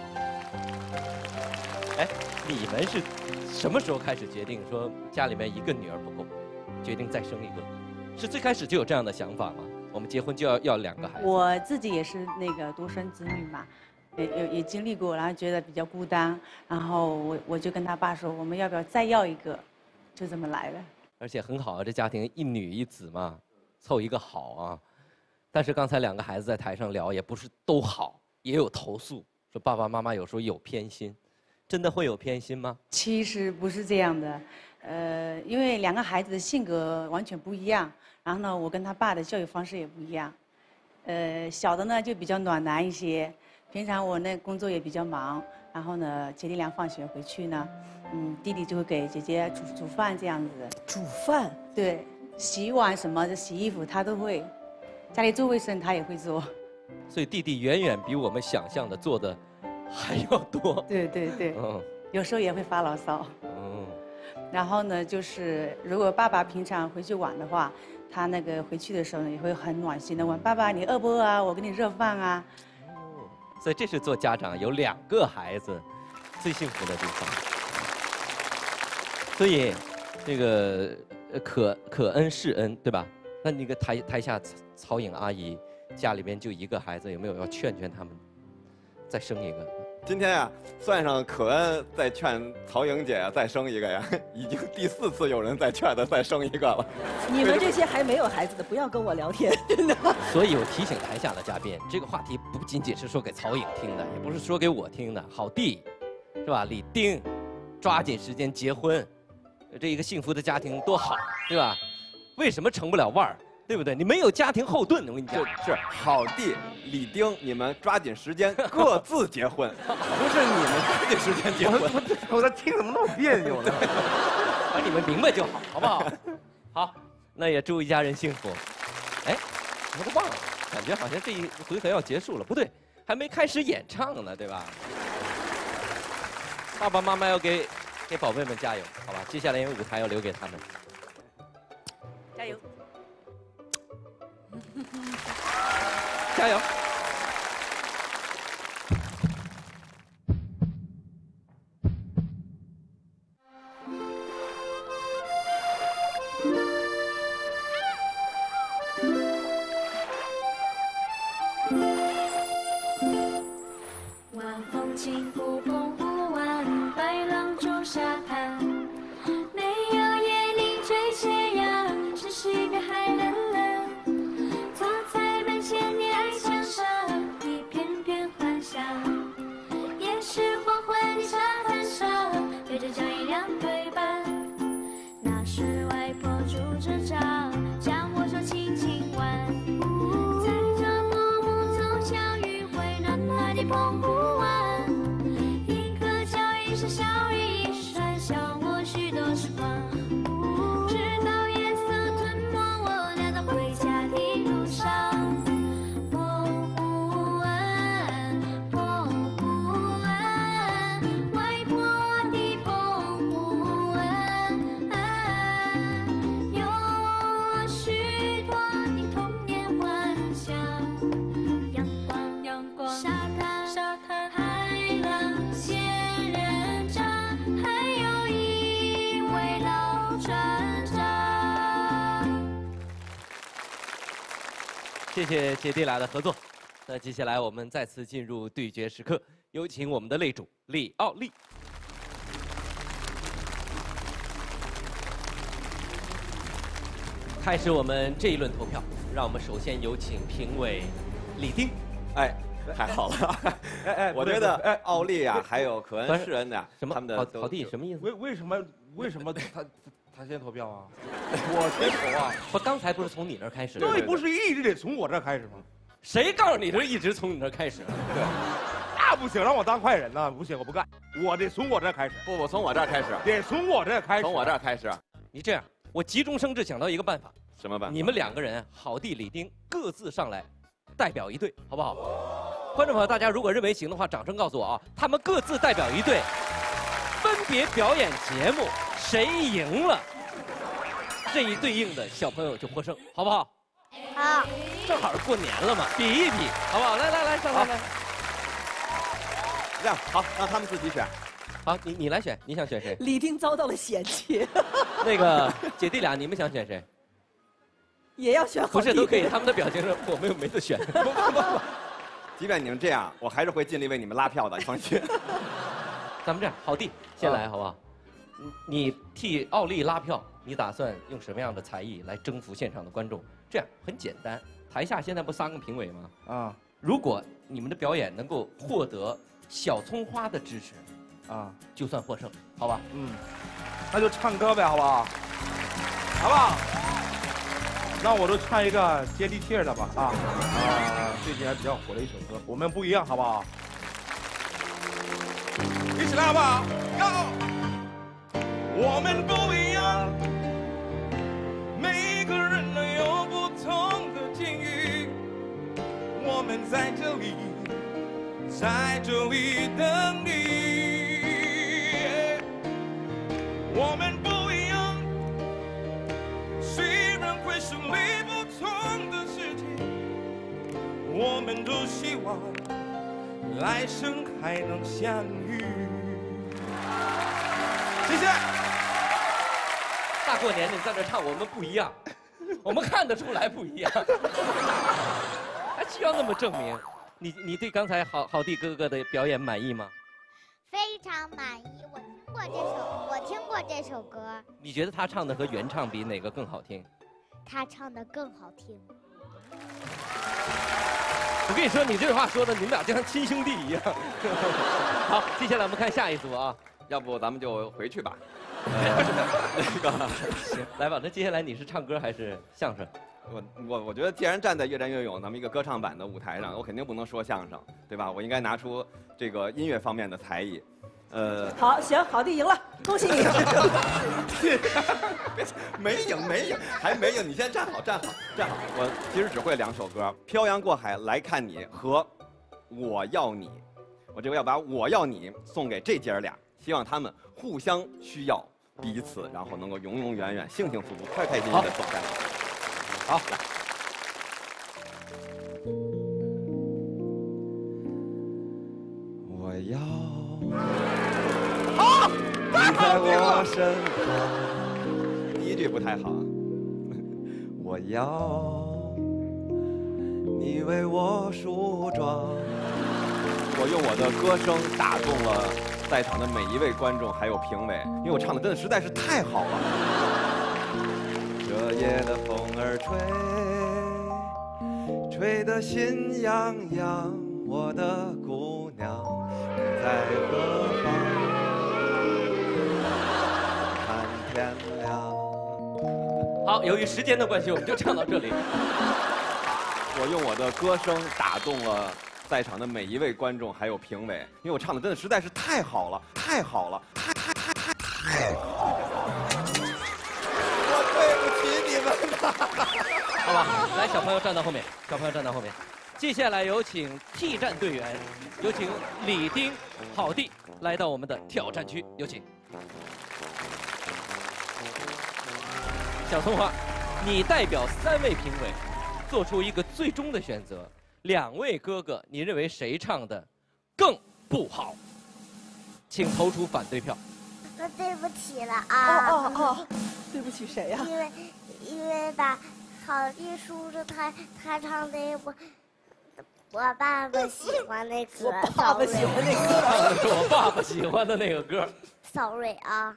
哎，你们是什么时候开始决定说家里面一个女儿不够，决定再生一个？是最开始就有这样的想法吗？我们结婚就要要两个孩子。 我自己也是那个独生子女嘛，也也也经历过，然后觉得比较孤单，然后我我就跟他爸说，我们要不要再要一个，就这么来了。 而且很好啊，这家庭一女一子嘛，凑一个好啊。但是刚才两个孩子在台上聊，也不是都好，也有投诉，说爸爸妈妈有时候有偏心，真的会有偏心吗？ 其实不是这样的，呃，因为两个孩子的性格完全不一样，然后呢，我跟他爸的教育方式也不一样。呃，小的呢就比较暖男一些，平常我那工作也比较忙，然后呢，姐弟俩放学回去呢，嗯，弟弟就会给姐姐煮煮饭这样子。 煮饭？ 对，洗碗什么的，洗衣服他都会，家里做卫生他也会做。 所以弟弟远远比我们想象的做的还要多。 对对对，嗯，有时候也会发牢骚。嗯，然后呢，就是如果爸爸平常回去晚的话，他那个回去的时候呢，也会很暖心的问爸爸你饿不饿啊？我给你热饭啊。 哦，所以这是做家长有两个孩子最幸福的地方。所以这个可可恩是恩，对吧？那那个台台下曹颖阿姨家里边就一个孩子，有没有要劝劝他们再生一个？ 今天呀、啊，算上可恩再劝曹颖姐再生一个呀，已经第四次有人在劝她再生一个了。 你们这些还没有孩子的，不要跟我聊天，真的。 所以我提醒台下的嘉宾，这个话题不仅仅是说给曹颖听的，也不是说给我听的。好弟，是吧？李丁，抓紧时间结婚，这一个幸福的家庭多好，对吧？为什么成不了腕儿？对不对？你没有家庭后盾，我跟你讲， 是好弟李丁，你们抓紧时间各自结婚，不是你们抓紧时间结婚。 我我这听怎么那么别扭呢？ 把你们明白就好，好不好？好，那也祝一家人幸福。哎，我都忘了，感觉好像这一回合要结束了，不对，还没开始演唱呢，对吧？爸爸妈妈要给给宝贝们加油，好吧？接下来因为舞台要留给他们。 加油！ 加油！ 晚风轻拂澎湖湾，白浪逐沙滩，没有椰林缀斜阳，只是一片海蓝蓝。坐在门前恋爱墙上，一片片幻想。也是黄昏的沙滩上，对着脚一两对半。那时外婆拄着杖，将我手轻轻挽。踩着薄暮走向余晖暖暖的澎湖。笑一闪，笑我许多时光，直到夜色吞没我俩在回家的路上。澎湖湾，澎湖湾，外婆的澎湖湾，有许多的童年幻想。阳光，阳光，沙滩，沙滩，海浪，仙人。还有一位老船长。 谢谢姐弟俩的合作。那接下来我们再次进入对决时刻，有请我们的擂主李奥利。开始我们这一轮投票，让我们首先有请评委李丁。 哎。太好了， 哎哎， 我觉得哎，奥利啊，还有可恩、世恩的什么他们的好弟什么意思？ 为为什么为什么他他先投票啊？我先投啊！ 不，刚才不是从你那儿开始的？ 对，不是一直得从我这儿开始吗？ 谁告诉你这一直从你那儿开始？ 对，那不行，让我当坏人呢，不行，我不干，我得从我这儿开始。 不不，从我这儿开始， 得从我这儿开始， 从我这儿开始。 你这样，我急中生智想到一个办法。 什么办法？ 你们两个人，好弟李丁各自上来，代表一队，好不好？观众朋友，大家如果认为行的话，掌声告诉我啊！他们各自代表一队，分别表演节目，谁赢了，这一对应的小朋友就获胜，好不好？ 好。 正好过年了嘛，比一比，好不好？来来来，上来来。 这样好，让他们自己选。 好，你你来选，你想选谁？ 李丁遭到了嫌弃。 那个姐弟俩，你们想选谁？ 也要选好弟。 不是都可以，他们的表情是我们又没得选。不不不不。 即便你们这样，我还是会尽力为你们拉票的，你放心。 咱们这样，好弟先来好不好？你替奥利拉票，你打算用什么样的才艺来征服现场的观众？这样很简单，台下现在不三个评委吗？啊，如果你们的表演能够获得小葱花的支持，啊，就算获胜，好吧？ 嗯，那就唱歌呗，好不好？好不好？那我就唱一个接地气的吧，啊啊，最近还比较火的一首歌，我们不一样，好不好？一起来好不好？要，我们不一样，每个人都有不同的境遇，我们在这里，在这里等你，我们不一样。虽然会是离不同的世界，我们都希望来生还能相遇。谢谢。 大过年的你在这唱，我们不一样，我们看得出来不一样，还需要那么证明？你你对刚才好好弟哥哥的表演满意吗？ 非常满意，我听过这首，我听过这首歌。 你觉得他唱的和原唱比哪个更好听？ 他唱的更好听。 我跟你说，你这话说的，你们俩就像亲兄弟一样。好，接下来我们看下一组啊， 要不咱们就回去吧。 那个行，来吧。那接下来你是唱歌还是相声？ 我我我觉得，既然站在越战越勇咱们一个歌唱版的舞台上，我肯定不能说相声，对吧？我应该拿出这个音乐方面的才艺。呃， 好，行，好弟赢了，恭喜你。 没赢，没赢，还没赢，你先站好，站好，站好。我其实只会两首歌，《漂洋过海来看你》和《我要你》。我这回要把《我要你》送给这姐儿俩，希望他们互相需要彼此，然后能够永永远远、幸幸福福、开开心心的走下去。 好，来。我要好， 你在我身旁。第一句不太好。我要你为我梳妆。我用我的歌声打动了在场的每一位观众还有评委，因为我唱的真的实在是太好了。这夜的风儿吹，吹得心痒痒，我的姑娘你在何方？看天亮。 好，由于时间的关系，我们就唱到这里。 我用我的歌声打动了在场的每一位观众还有评委，因为我唱的真的实在是太好了，太好了，太太太太太好了。我对不起你们了。 好吧，来，小朋友站到后面，小朋友站到后面。接下来有请 T 战队员，有请李丁、郝弟来到我们的挑战区，有请。小葱花，你代表三位评委，做出一个最终的选择。两位哥哥，你认为谁唱的更不好？请投出反对票。 我对不起了啊！ 哦哦哦，对不起谁呀、 因为因为吧，郝弟叔叔他他唱的我我爸爸喜欢那歌， 我爸爸喜欢那歌， 唱的是我爸爸喜欢的那个歌。 Sorry 啊。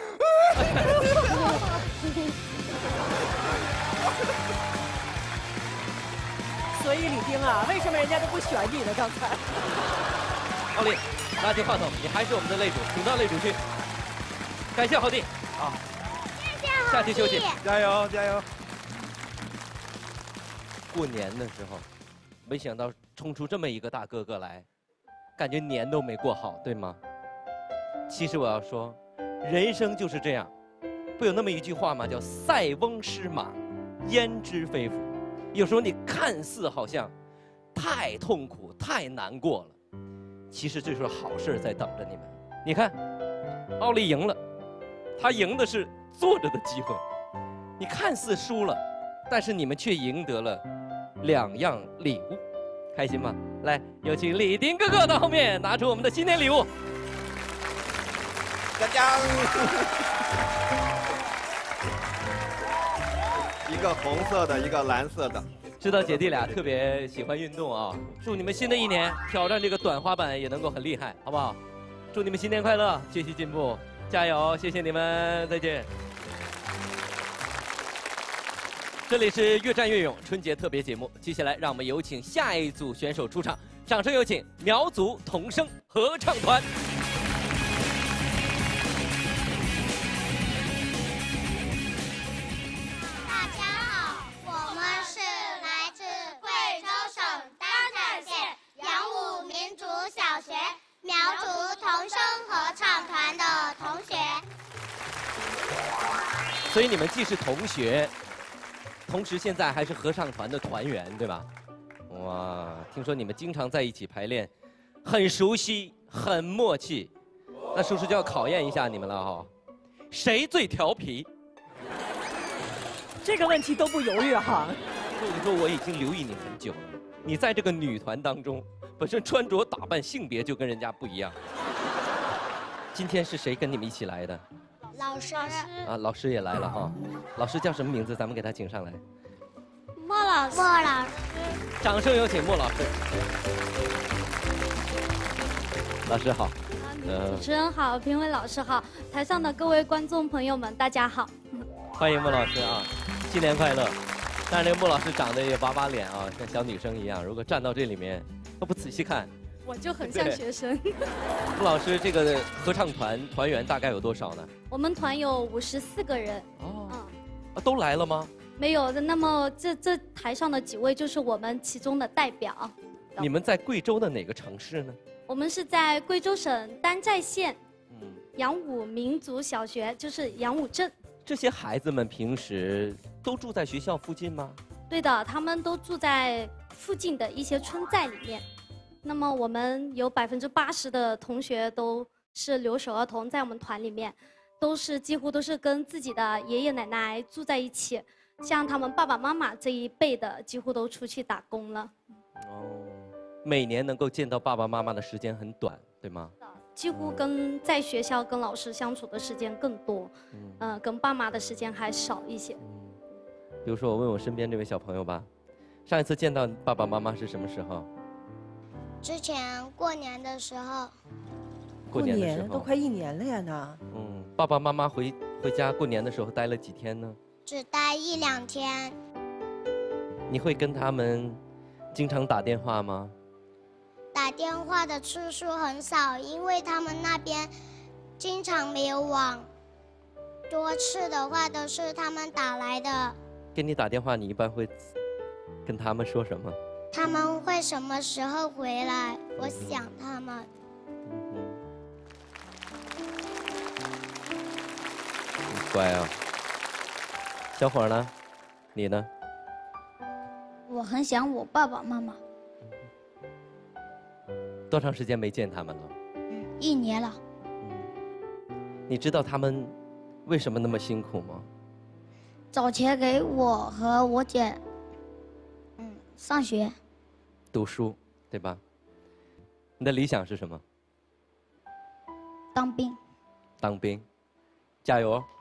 所以李丁啊，为什么人家都不选你呢？刚才。 郝丽，拿起话筒，你还是我们的擂主，请到擂主区。感谢郝弟，啊，下期休息， 加油加油！ 过年的时候，没想到冲出这么一个大哥哥来，感觉年都没过好，对吗？其实我要说，人生就是这样，不有那么一句话吗？叫塞翁失马，焉知非福。有时候你看似好像太痛苦、太难过了，其实这是好事在等着你们。你看，奥利赢了，他赢的是坐着的机会。你看似输了，但是你们却赢得了两样礼物，开心吗？来，有请李丁哥哥到后面拿出我们的新年礼物。 锵锵！一个红色的，一个蓝色的。 知道姐弟俩特别喜欢运动啊，祝你们新的一年挑战这个短滑板也能够很厉害，好不好？祝你们新年快乐，学习进步，加油！谢谢你们，再见。这里是越战越勇春节特别节目，接下来让我们有请下一组选手出场，掌声有请苗族童声合唱团。 大家好，我们是来自贵州省丹寨县杨武民族小学苗族童声合唱团的同学。 所以你们既是同学，同时现在还是合唱团的团员，对吧？哇，听说你们经常在一起排练，很熟悉，很默契。那叔叔就要考验一下你们了哈、哦，谁最调皮？ 这个问题都不犹豫哈。 所以说我已经留意你很久了，你在这个女团当中，本身穿着打扮性别就跟人家不一样。今天是谁跟你们一起来的？ 老师， 啊，老师也来了哈。老师叫什么名字？咱们给他请上来。 莫老师，莫老师， 掌声有请莫老师。老师好。 呃，主持人好，评委老师好，台上的各位观众朋友们，大家好。 欢迎莫老师啊，新年快乐！但是那个莫老师长得也娃娃脸啊，像小女生一样。如果站到这里面，要不仔细看， 我就很像学生。 莫老师，这个合唱团团员大概有多少呢？ 我们团有五十四个人。 哦。 嗯。 啊，都来了吗？ 没有的。那么这这台上的几位就是我们其中的代表。 你们在贵州的哪个城市呢？ 我们是在贵州省丹寨县，嗯，杨武民族小学，就是杨武镇。 这些孩子们平时都住在学校附近吗？ 对的，他们都住在附近的一些村寨里面。那么我们有百分之八十的同学都是留守儿童，在我们团里面，都是几乎都是跟自己的爷爷奶奶住在一起。 像他们爸爸妈妈这一辈的，几乎都出去打工了。 哦，每年能够见到爸爸妈妈的时间很短，对吗？ 几乎跟在学校跟老师相处的时间更多，嗯，呃，跟爸妈的时间还少一些。 比如说，我问我身边这位小朋友吧，上一次见到爸爸妈妈是什么时候？ 之前过年的时候。 过年的时候都快一年了呀呢。 嗯，爸爸妈妈回回家过年的时候待了几天呢？ 只待一两天。 你会跟他们经常打电话吗？ 打电话的次数很少，因为他们那边经常没有网。多次的话都是他们打来的。 给你打电话，你一般会跟他们说什么？ 他们会什么时候回来？我想他们。 很乖啊。小伙呢？你呢？ 我很想我爸爸妈妈。 多长时间没见他们了？ 嗯，一年了。 你知道他们为什么那么辛苦吗？ 找钱给我和我姐，嗯，上学。 读书，对吧？你的理想是什么？ 当兵。 当兵，加油哦！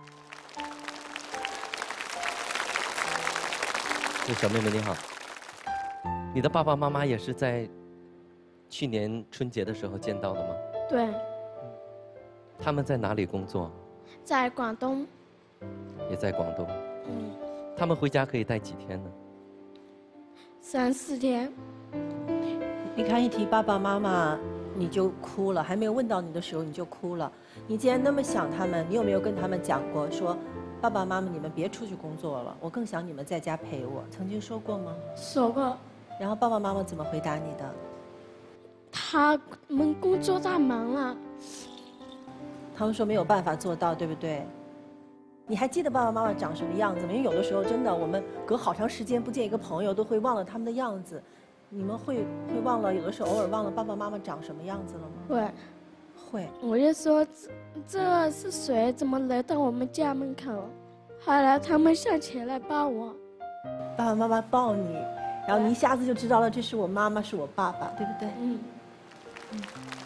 这小妹妹你好，你的爸爸妈妈也是在去年春节的时候见到的吗？ 对。 他们在哪里工作？ 在广东。 也在广东。 嗯。 他们回家可以待几天呢？ 三四天。 你看一提爸爸妈妈，你就哭了，还没有问到你的时候你就哭了。你既然那么想他们，你有没有跟他们讲过说？爸爸妈妈，你们别出去工作了，我更想你们在家陪我。曾经说过吗？ 说过。 然后爸爸妈妈怎么回答你的？ 他们工作太忙了。 他们说没有办法做到，对不对？你还记得爸爸妈妈长什么样子吗？因为有的时候真的，我们隔好长时间不见一个朋友，都会忘了他们的样子。你们会会忘了，有的时候偶尔忘了爸爸妈妈长什么样子了吗？ 会。 会。 我就说这这是谁？怎么来到我们家门口？后来他们上前来抱我， 爸爸妈妈抱你，然后你一下子就知道了，这是我妈妈，是我爸爸，对不对？ 嗯。 嗯。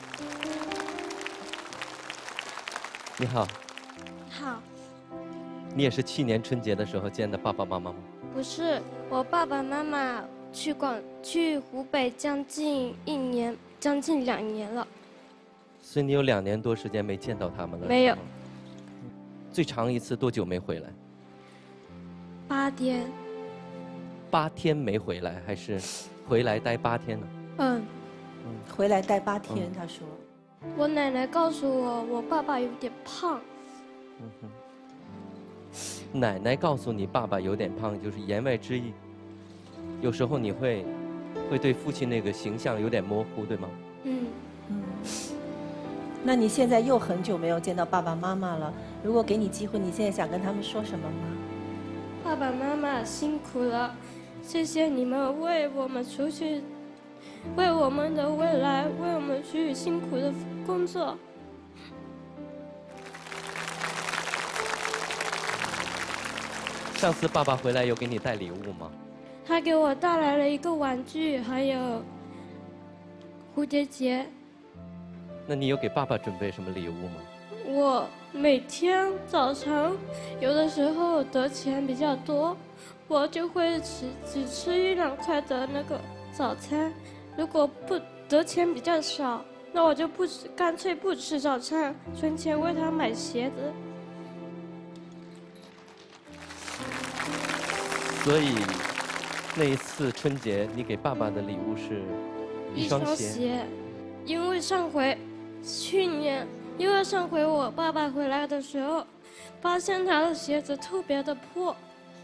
你好。 好。 你也是去年春节的时候见的爸爸妈妈吗？ 不是，我爸爸妈妈去广去湖北将近一年，将近两年了。 所以你有两年多时间没见到他们了？ 没有。 最长一次多久没回来？ 八天。 八天没回来，还是回来待八天呢？ 嗯。 嗯，回来待八天，他说。 我奶奶告诉我，我爸爸有点胖。 嗯哼。奶奶告诉你爸爸有点胖，就是言外之意。有时候你会会对父亲那个形象有点模糊，对吗？ 嗯。 嗯。那你现在又很久没有见到爸爸妈妈了，如果给你机会，你现在想跟他们说什么吗？ 爸爸妈妈辛苦了，谢谢你们为我们出去，为我们的未来，为我们去辛苦的工作。 上次爸爸回来有给你带礼物吗？ 他给我带来了一个玩具，还有蝴蝶结。 那你有给爸爸准备什么礼物吗？ 我每天早上有的时候得钱比较多，我就会只只吃一两块的那个早餐。如果不得钱比较少，那我就不吃，干脆不吃早餐，存钱为他买鞋子。 所以那一次春节，你给爸爸的礼物是一双鞋。 鞋，因为上回去年，因为上回我爸爸回来的时候，发现他的鞋子特别的破。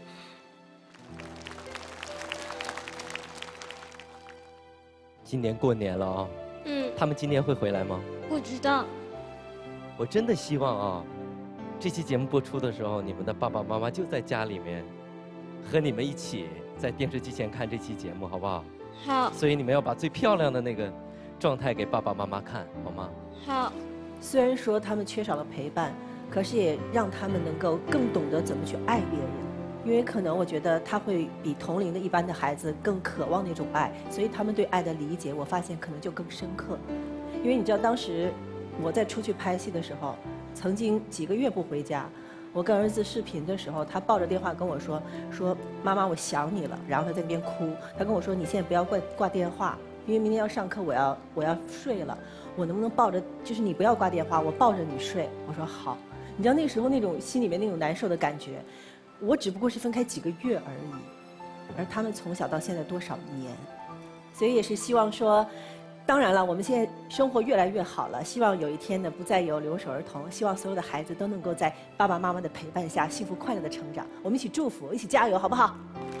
今年过年了啊、哦， 嗯， 他们今年会回来吗？ 不知道。 我真的希望啊，这期节目播出的时候，你们的爸爸妈妈就在家里面，和你们一起在电视机前看这期节目，好不好？ 好。 所以你们要把最漂亮的那个状态给爸爸妈妈看，好吗？ 好。 虽然说他们缺少了陪伴，可是也让他们能够更懂得怎么去爱别人。 因为可能我觉得他会比同龄的一般的孩子更渴望那种爱，所以他们对爱的理解，我发现可能就更深刻。因为你知道，当时我在出去拍戏的时候，曾经几个月不回家，我跟儿子视频的时候，他抱着电话跟我说：“说妈妈，我想你了。”然后他在那边哭，他跟我说：“你现在不要挂挂电话，因为明天要上课，我要我要睡了，我能不能抱着，就是你不要挂电话，我抱着你睡。”我说好。你知道那时候那种心里面那种难受的感觉，我只不过是分开几个月而已，而他们从小到现在多少年，所以也是希望说，当然了，我们现在生活越来越好了，希望有一天呢不再有留守儿童，希望所有的孩子都能够在爸爸妈妈的陪伴下幸福快乐的成长。我们一起祝福，一起加油，好不好？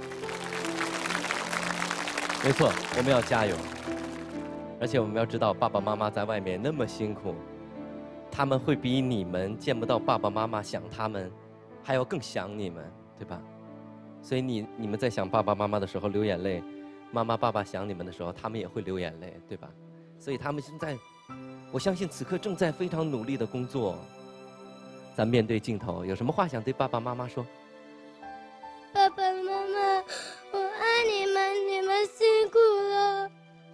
没错，我们要加油，而且我们要知道，爸爸妈妈在外面那么辛苦，他们会比你们见不到爸爸妈妈想他们，还要更想你们，对吧？所以你你们在想爸爸妈妈的时候流眼泪，妈妈爸爸想你们的时候，他们也会流眼泪，对吧？所以他们现在，我相信此刻正在非常努力的工作。咱面对镜头，有什么话想对爸爸妈妈说？ 爸爸妈妈，我爱你们，你们辛苦了。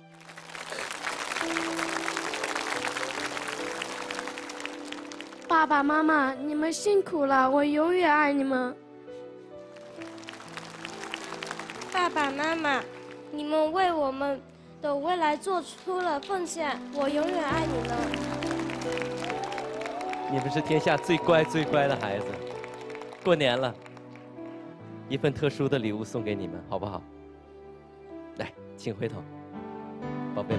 爸爸妈妈，你们辛苦了，我永远爱你们。爸爸妈妈，你们为我们的未来做出了奉献，我永远爱你们。 你们是天下最乖最乖的孩子。过年了，一份特殊的礼物送给你们，好不好？来，请回头，宝贝们。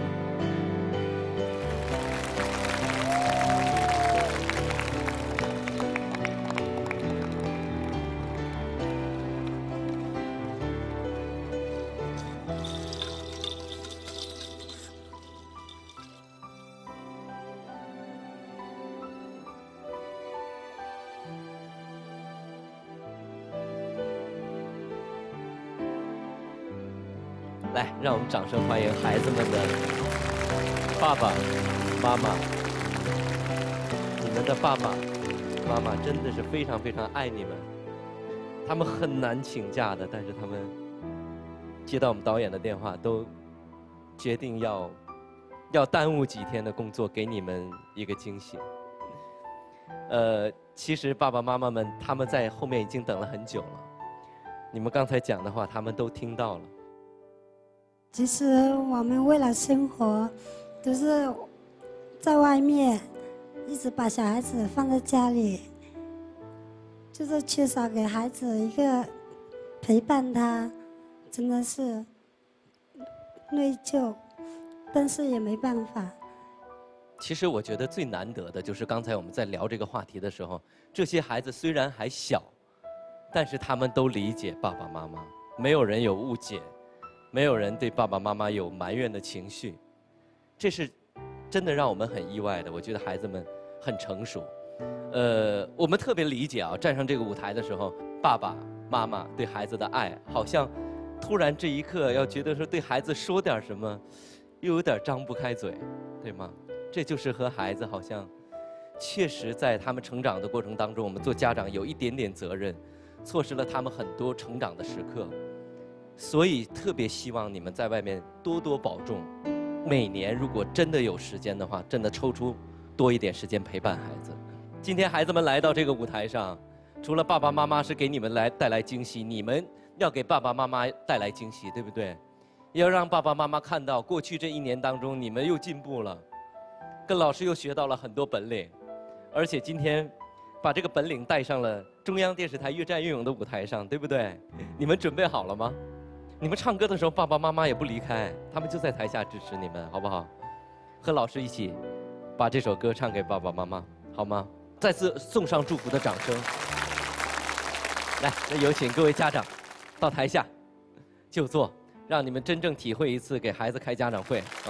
来，让我们掌声欢迎孩子们的爸爸妈妈。你们的爸爸妈妈真的是非常非常爱你们，他们很难请假的，但是他们接到我们导演的电话，都决定要要耽误几天的工作，给你们一个惊喜。呃，其实爸爸妈妈们他们在后面已经等了很久了，你们刚才讲的话，他们都听到了。 其实我们为了生活，都是在外面，一直把小孩子放在家里，就是缺少给孩子一个陪伴他，真的是内疚，但是也没办法。 其实我觉得最难得的就是刚才我们在聊这个话题的时候，这些孩子虽然还小，但是他们都理解爸爸妈妈，没有人有误解。没有人对爸爸妈妈有埋怨的情绪，这是真的让我们很意外的。我觉得孩子们很成熟，呃，我们特别理解啊，站上这个舞台的时候，爸爸妈妈对孩子的爱，好像突然这一刻要觉得说对孩子说点什么，又有点张不开嘴，对吗？这就是和孩子好像确实在他们成长的过程当中，我们做家长有一点点责任，错失了他们很多成长的时刻。所以特别希望你们在外面多多保重，每年如果真的有时间的话，真的抽出多一点时间陪伴孩子。今天孩子们来到这个舞台上，除了爸爸妈妈是给你们来带来惊喜，你们要给爸爸妈妈带来惊喜，对不对？要让爸爸妈妈看到过去这一年当中你们又进步了，跟老师又学到了很多本领，而且今天把这个本领带上了中央电视台越战越勇的舞台上，对不对？你们准备好了吗？你们唱歌的时候，爸爸妈妈也不离开，他们就在台下支持你们，好不好？和老师一起把这首歌唱给爸爸妈妈，好吗？再次送上祝福的掌声。来，那有请各位家长到台下就坐，让你们真正体会一次给孩子开家长会啊。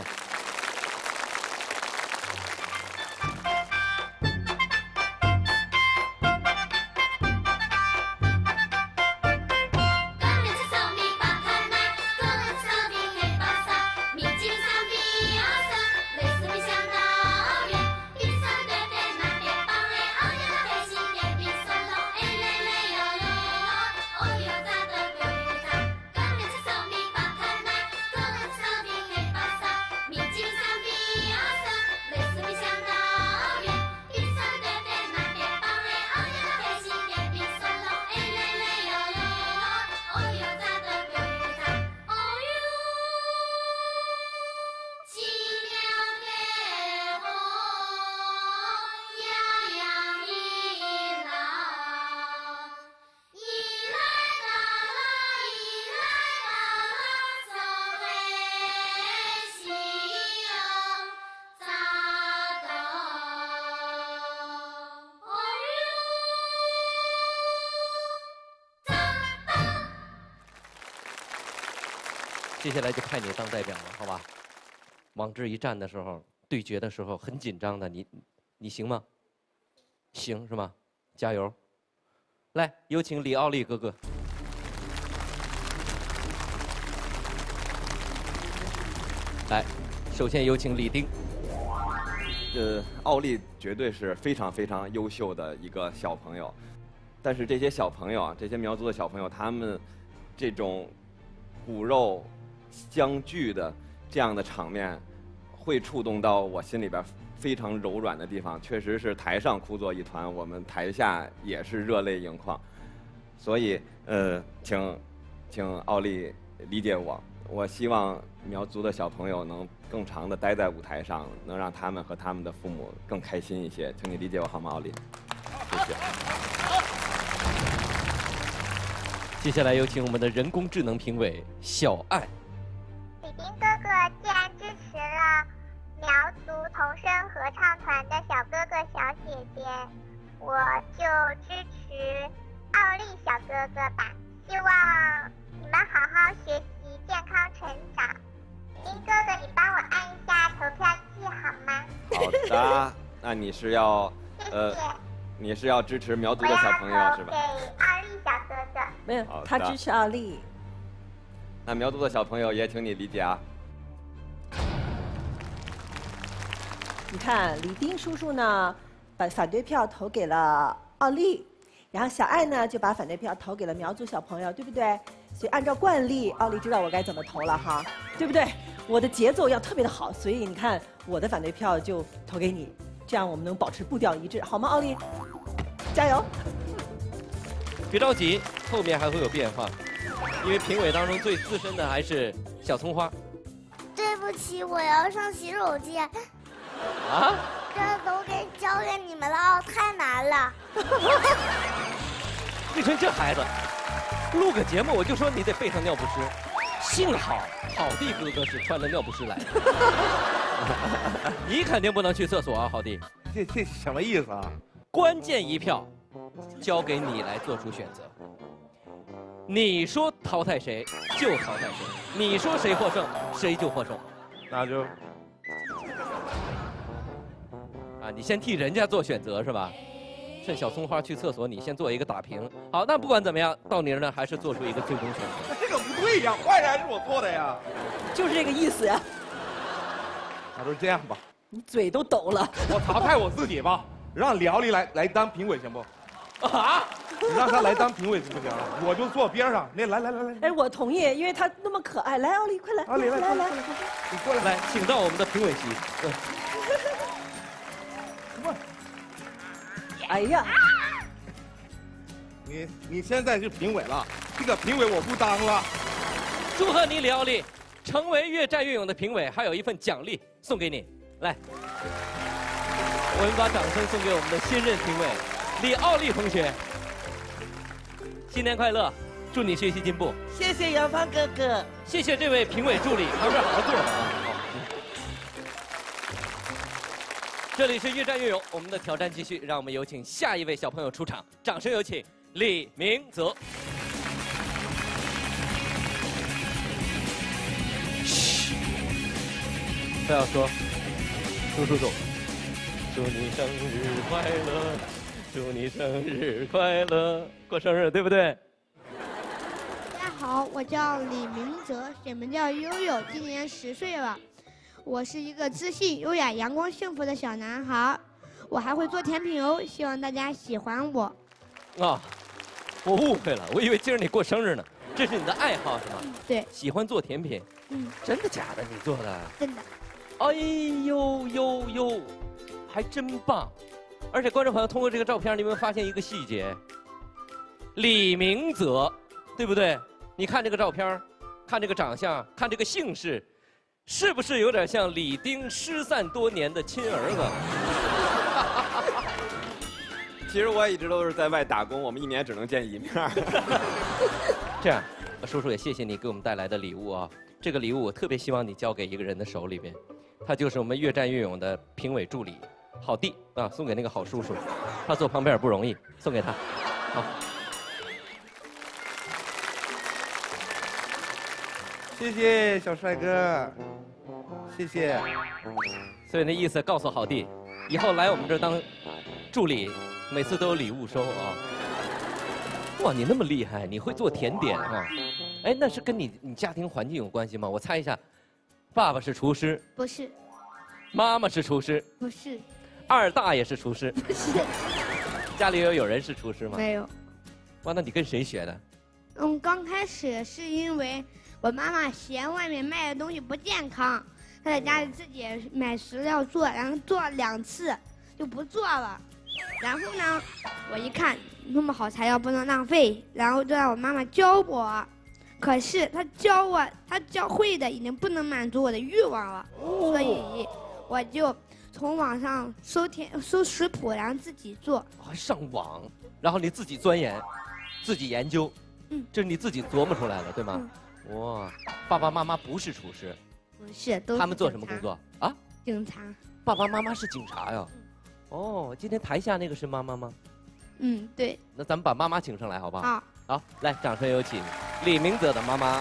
哦哟。 接下来就派你当代表了，好吧？往这一站的时候，对决的时候很紧张的，你你行吗？行是吗？加油！来，有请李奥利哥哥。来，首先有请李丁。 呃，奥利绝对是非常非常优秀的一个小朋友，但是这些小朋友啊，这些苗族的小朋友，他们这种骨肉相聚的这样的场面，会触动到我心里边非常柔软的地方。确实是台上哭作一团，我们台下也是热泪盈眶。所以，呃，请请奥利理解我。我希望苗族的小朋友能更长的待在舞台上，能让他们和他们的父母更开心一些。请你理解我好吗，奥利？谢谢。 接下来有请我们的人工智能评委小爱。 李丁哥哥既然支持了苗族童声合唱团的小哥哥小姐姐，我就支持奥利小哥哥吧。希望你们好好学习，健康成长。丁哥哥，你帮我按一下投票器好吗？ 好的，那你是要呃，你是要支持苗族的小朋友是吧？ 给奥利小哥哥。 没有好，的他支持奥利。 那苗族的小朋友也请你理解啊。 你看，李丁叔叔呢，把反对票投给了奥利，然后小爱呢就把反对票投给了苗族小朋友，对不对？所以按照惯例，奥利知道我该怎么投了哈，对不对？我的节奏要特别的好，所以你看我的反对票就投给你，这样我们能保持步调一致，好吗？奥利，加油！ 别着急，后面还会有变化，因为评委当中最资深的还是小葱花。 对不起，我要上洗手间。 啊？ 这都给交给你们了哦，太难了。 你说这孩子，录个节目我就说你得备上尿不湿，幸好好弟哥哥是穿着尿不湿来的。你肯定不能去厕所啊，好弟。 这这什么意思啊？ 关键一票，交给你来做出选择。你说淘汰谁就淘汰谁，你说谁获胜谁就获胜。 那就啊，你先替人家做选择是吧？趁小葱花去厕所，你先做一个打平。好，那不管怎么样，到你呢还是做出一个最终选择。 这个不对呀，坏人还是我做的呀。 就是这个意思呀。 那就这样吧。 你嘴都抖了。 我淘汰我自己吧，让辽丽来来当评委行不？ 啊！ 你让他来当评委行不行？我就坐边上。那来来来来。 哎，我同意，因为他那么可爱。来，奥利，快来！ 奥利来来来， 你过来。 来，请到我们的评委席。嗯哎呀， 你你现在是评委了，这个评委我不当了。 祝贺你，李奥利，成为越战越勇的评委，还有一份奖励送给你。来，我们把掌声送给我们的新任评委李奥利同学。新年快乐，祝你学习进步。 谢谢杨帆哥哥， 谢谢这位评委助理，旁边好好坐着啊。这里是越战越勇，我们的挑战继续，让我们有请下一位小朋友出场，掌声有请李明泽。嘘，不要说，叔叔走。祝你生日快乐，祝你生日快乐，过生日对不对？ 大家好，我叫李明泽，小名叫悠悠，今年十岁了。我是一个自信、优雅、阳光、幸福的小男孩，我还会做甜品哦，希望大家喜欢我。 啊，我误会了，我以为今儿你过生日呢，这是你的爱好是吗？ 对， 喜欢做甜品。 嗯， 真的假的？你做的？ 真的。 哎呦呦呦，还真棒！而且观众朋友通过这个照片，你有没有发现一个细节？李明泽，对不对？你看这个照片，看这个长相，看这个姓氏。是不是有点像李丁失散多年的亲儿子？ 其实我一直都是在外打工，我们一年只能见一面。 这样，叔叔也谢谢你给我们带来的礼物啊！这个礼物我特别希望你交给一个人的手里边，他就是我们越战越勇的评委助理，好弟啊，送给那个好叔叔，他坐旁边也不容易，送给他。好。 谢谢小帅哥，谢谢。 所以那意思告诉郝弟，以后来我们这儿当助理，每次都有礼物收啊。哇，你那么厉害，你会做甜点啊？哎，那是跟你你家庭环境有关系吗？我猜一下，爸爸是厨师， 不是， 妈妈是厨师， 不是， 二大爷是厨师， 不是， 家里有有人是厨师吗？ 没有。 哇，那你跟谁学的？ 嗯，刚开始是因为我妈妈嫌外面卖的东西不健康，她在家里自己买食料做，然后做了两次就不做了。然后呢，我一看那么好材料不能浪费，然后就让我妈妈教我。可是她教我，她教会的已经不能满足我的欲望了，哦、所以我就从网上搜甜搜食谱，然后自己做。 还上网，然后你自己钻研，自己研究， 嗯， 这是你自己琢磨出来的，对吗？ 嗯、 哇，爸爸妈妈不是厨师， 不是，都是他们做什么工作啊？ 警察。 爸爸妈妈是警察呀。哦，今天台下那个是妈妈吗？ 嗯，对。 那咱们把妈妈请上来，好不好？ 好。 好，来，掌声有请李明泽的妈妈。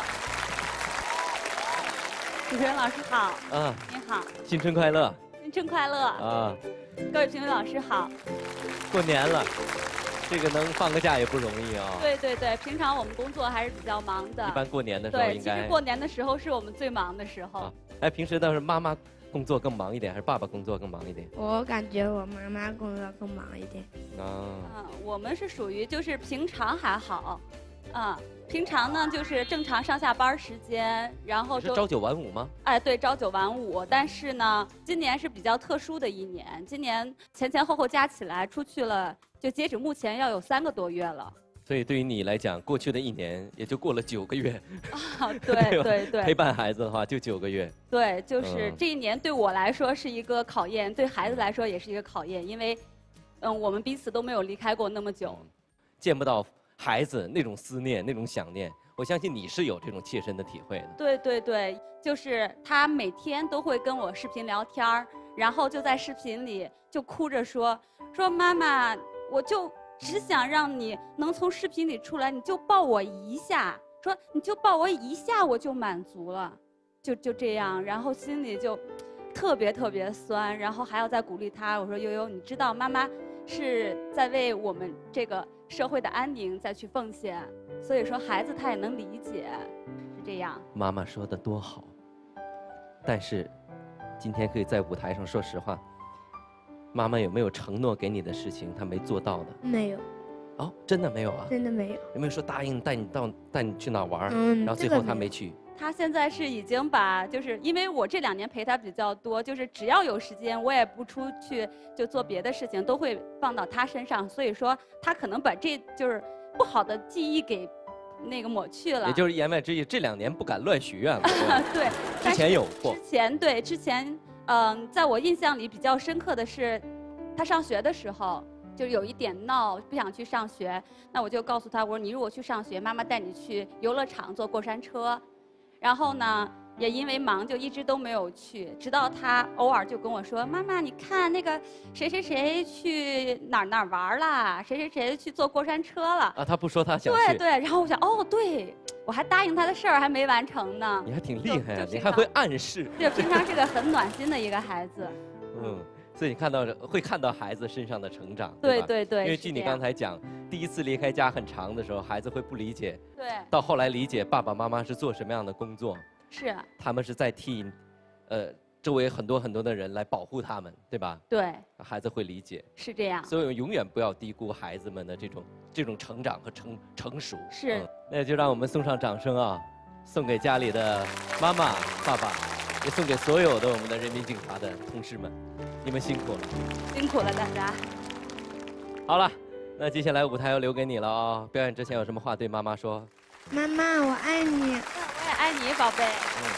主持人老师好。 啊。 您好。 新春快乐。 新春快乐。 啊。 各位评委老师好。 过年了，这个能放个假也不容易啊。 对对对，平常我们工作还是比较忙的。 一般过年的时候应该。 对，其实过年的时候是我们最忙的时候。 啊。哎，平时倒是妈妈工作更忙一点，还是爸爸工作更忙一点？ 我感觉我妈妈工作更忙一点。 啊。 嗯，我们是属于就是平常还好，啊，平常呢就是正常上下班时间，然后是朝九晚五吗？ 哎，对，朝九晚五。但是呢，今年是比较特殊的一年，今年前前后后加起来出去了，就截止目前要有三个多月了。 所以对于你来讲，过去的一年也就过了九个月。 啊，对对对。 陪伴孩子的话就九个月。 对，就是这一年对我来说是一个考验，对孩子来说也是一个考验，因为，嗯，我们彼此都没有离开过那么久。 见不到孩子那种思念、那种想念，我相信你是有这种切身的体会的。 对对对，就是他每天都会跟我视频聊天儿，然后就在视频里就哭着说说妈妈，我就。只想让你能从视频里出来，你就抱我一下，说你就抱我一下，我就满足了，就就这样，然后心里就特别特别酸，然后还要再鼓励他，我说悠悠，你知道妈妈是在为我们这个社会的安宁再去奉献，所以说孩子他也能理解，是这样。 妈妈说的多好，但是今天可以在舞台上说实话。妈妈有没有承诺给你的事情，她没做到的？ 没有。 哦，真的没有啊？ 真的没有。 有没有说答应带你到带你去哪玩？ 嗯， 然后最后她没去。 她现在是已经把，就是因为我这两年陪她比较多，就是只要有时间，我也不出去就做别的事情，都会放到她身上。所以说，她可能把这就是不好的记忆给那个抹去了。 也就是言外之意，这两年不敢乱许愿了。 对。 之前有过。 之前对之前。嗯，在我印象里比较深刻的是，他上学的时候就有一点闹，不想去上学。那我就告诉他，我说你如果去上学，妈妈带你去游乐场坐过山车。然后呢，也因为忙就一直都没有去，直到他偶尔就跟我说：“妈妈，你看那个谁谁谁去哪儿哪儿玩啦，谁谁谁去坐过山车了。” 啊，他不说他想去。 对对，然后我想，哦，对。我还答应他的事儿还没完成呢。 你还挺厉害啊，你还会暗示。 对，平常是个很暖心的一个孩子。 嗯，所以你看到会看到孩子身上的成长。 对对对。 因为据你刚才讲，第一次离开家很长的时候，孩子会不理解。 对。 到后来理解爸爸妈妈是做什么样的工作。 是。 他们是在替，呃，周围很多很多的人来保护他们，对吧？ 对。 孩子会理解。 是这样。 所以永远不要低估孩子们的这种这种成长和成成熟。 是。 嗯，那就让我们送上掌声啊！送给家里的妈妈、爸爸，也送给所有的我们的人民警察的同事们，你们辛苦了， 辛苦了大家。 好了，那接下来舞台要留给你了啊、哦！表演之前有什么话对妈妈说？ 妈妈，我爱你。 我也爱你，宝贝。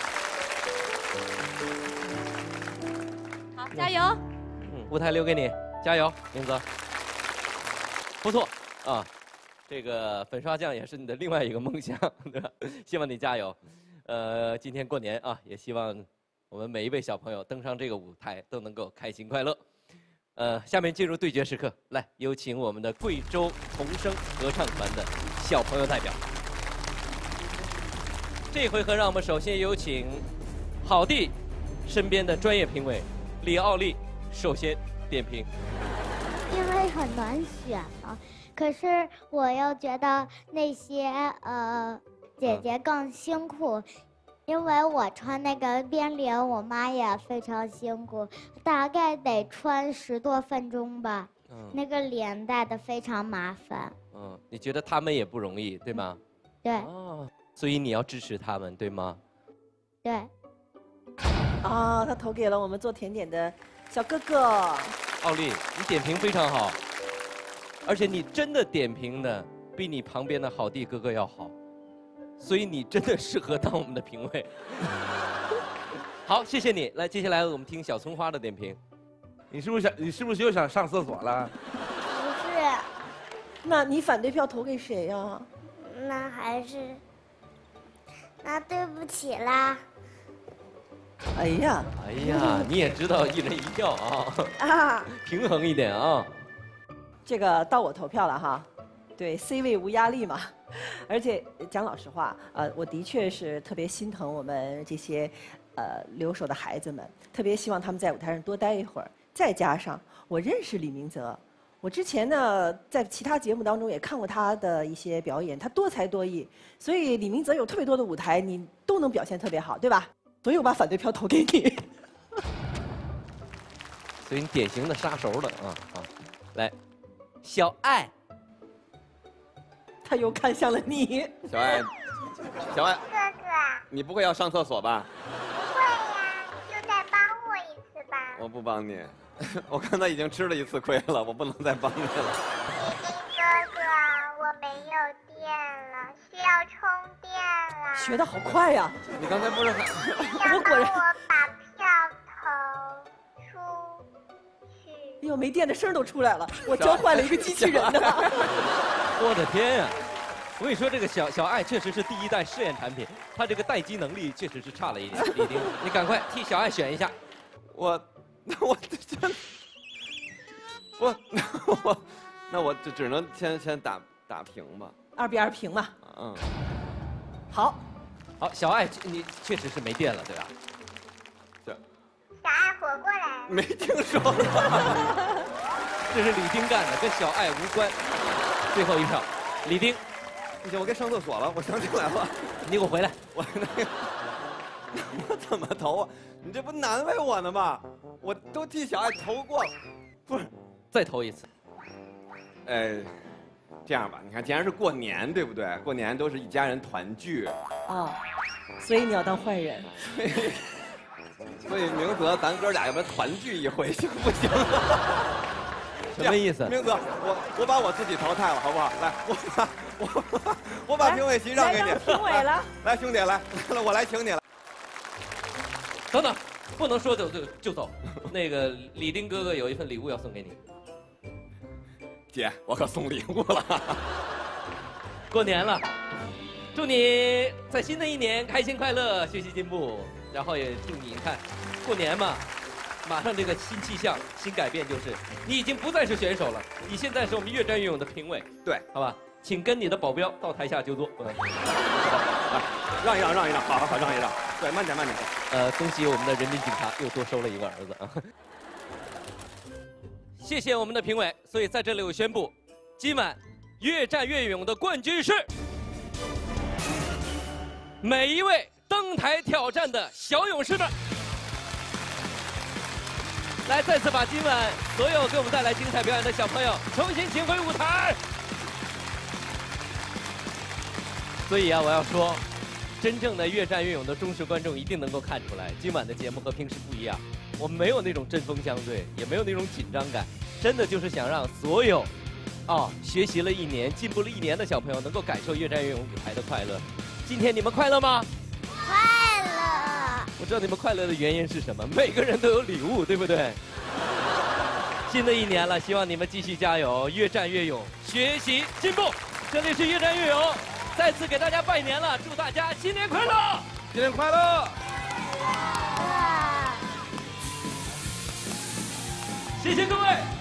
嗯。好，加油。 嗯，舞台留给你，加油，英子。不错啊。这个粉刷匠也是你的另外一个梦想，对吧？希望你加油。呃，今天过年啊，也希望我们每一位小朋友登上这个舞台都能够开心快乐。呃，下面进入对决时刻，来有请我们的贵州童声合唱团的小朋友代表。 这一回合让我们首先有请郝弟身边的专业评委李奥利首先点评。 因为很难选啊，可是我又觉得那些呃姐姐更辛苦，因为我穿那个边领，我妈也非常辛苦，大概得穿十多分钟吧。嗯，那个连带的非常麻烦。 嗯，你觉得他们也不容易，对吗？ 对。 哦，所以你要支持他们，对吗？ 对。 啊，他投给了我们做甜点的小哥哥。 奥利，你点评非常好，而且你真的点评的比你旁边的郝弟哥哥要好，所以你真的适合当我们的评委。好，谢谢你。来，接下来我们听小葱花的点评。 你是不是想？你是不是又想上厕所了？ 不是。 那你反对票投给谁呀？ 那还是，那对不起啦。 哎呀， 哎呀，你也知道一人一票啊， 啊， 平衡一点啊。 这个到我投票了哈，对 ，C 位无压力嘛。而且讲老实话，呃，我的确是特别心疼我们这些呃留守的孩子们，特别希望他们在舞台上多待一会儿。再加上我认识李明泽，我之前呢在其他节目当中也看过他的一些表演，他多才多艺，所以李明泽有特别多的舞台，你都能表现特别好，对吧？所以我把反对票投给你。 所以你典型的杀手了啊啊！来，小爱， 他又看向了你。 小爱，小爱， 哥哥， 你不会要上厕所吧？ 不会呀，就再帮我一次吧。 我不帮你，我刚才已经吃了一次亏了，我不能再帮你了。 哥哥，我没有电了，需要充电了。 学得好快呀！ 你刚才不是还？ 我果然。 我把票投出去。 哎呦，没电的声都出来了，我教坏了一个机器人呢。 我的天呀！我跟你说，这个小小爱确实是第一代试验产品，他这个待机能力确实是差了一点。李丁，你赶快替小爱选一下。 我，我真，我我，那我就只能先先打打平吧。 二比二平嘛。 嗯。 好， 好，小爱，你确实是没电了，对吧？ 对。 小爱活过来了。 没听说过。 这是李丁干的，跟小爱无关。最后一票，李丁。 不行，我该上厕所了，我想起来了。 你给我回来。 我那个，我怎么投啊？你这不难为我呢吗？我都替小爱投过了，不是， 再投一次。 哎。这样吧，你看，既然是过年，对不对？过年都是一家人团聚。 啊，所以你要当坏人。 所以，所以明泽，咱哥俩要不然团聚一回，行不行？ 什么意思？ 明泽，我我把我自己淘汰了，好不好？来，我把我我把评委席让给你。 评委了。 来，兄弟，来，来，我来请你了。 等等，不能说走就就走。那个李丁哥哥有一份礼物要送给你。 姐，我可送礼物了。 过年了，祝你在新的一年开心快乐，学习进步。然后也祝你看，过年嘛，马上这个新气象、新改变就是你已经不再是选手了，你现在是我们越战越勇的评委。 对， 好吧，请跟你的保镖到台下就坐。 来，让一让，让一让，好好好，让一让。对，慢点，慢点。 呃，恭喜我们的人民警察又多收了一个儿子啊。谢谢我们的评委，所以在这里我宣布，今晚越战越勇的冠军是每一位登台挑战的小勇士们。来，再次把今晚所有给我们带来精彩表演的小朋友重新请回舞台。所以啊，我要说，真正的越战越勇的忠实观众一定能够看出来，今晚的节目和平时不一样。我们没有那种针锋相对，也没有那种紧张感，真的就是想让所有，哦，学习了一年、进步了一年的小朋友能够感受越战越勇舞台的快乐。今天你们快乐吗？ 快乐。 我知道你们快乐的原因是什么，每个人都有礼物，对不对？新的一年了，希望你们继续加油，越战越勇，学习进步。这里是越战越勇，再次给大家拜年了，祝大家新年快乐！ 新年快乐！ 谢谢各位。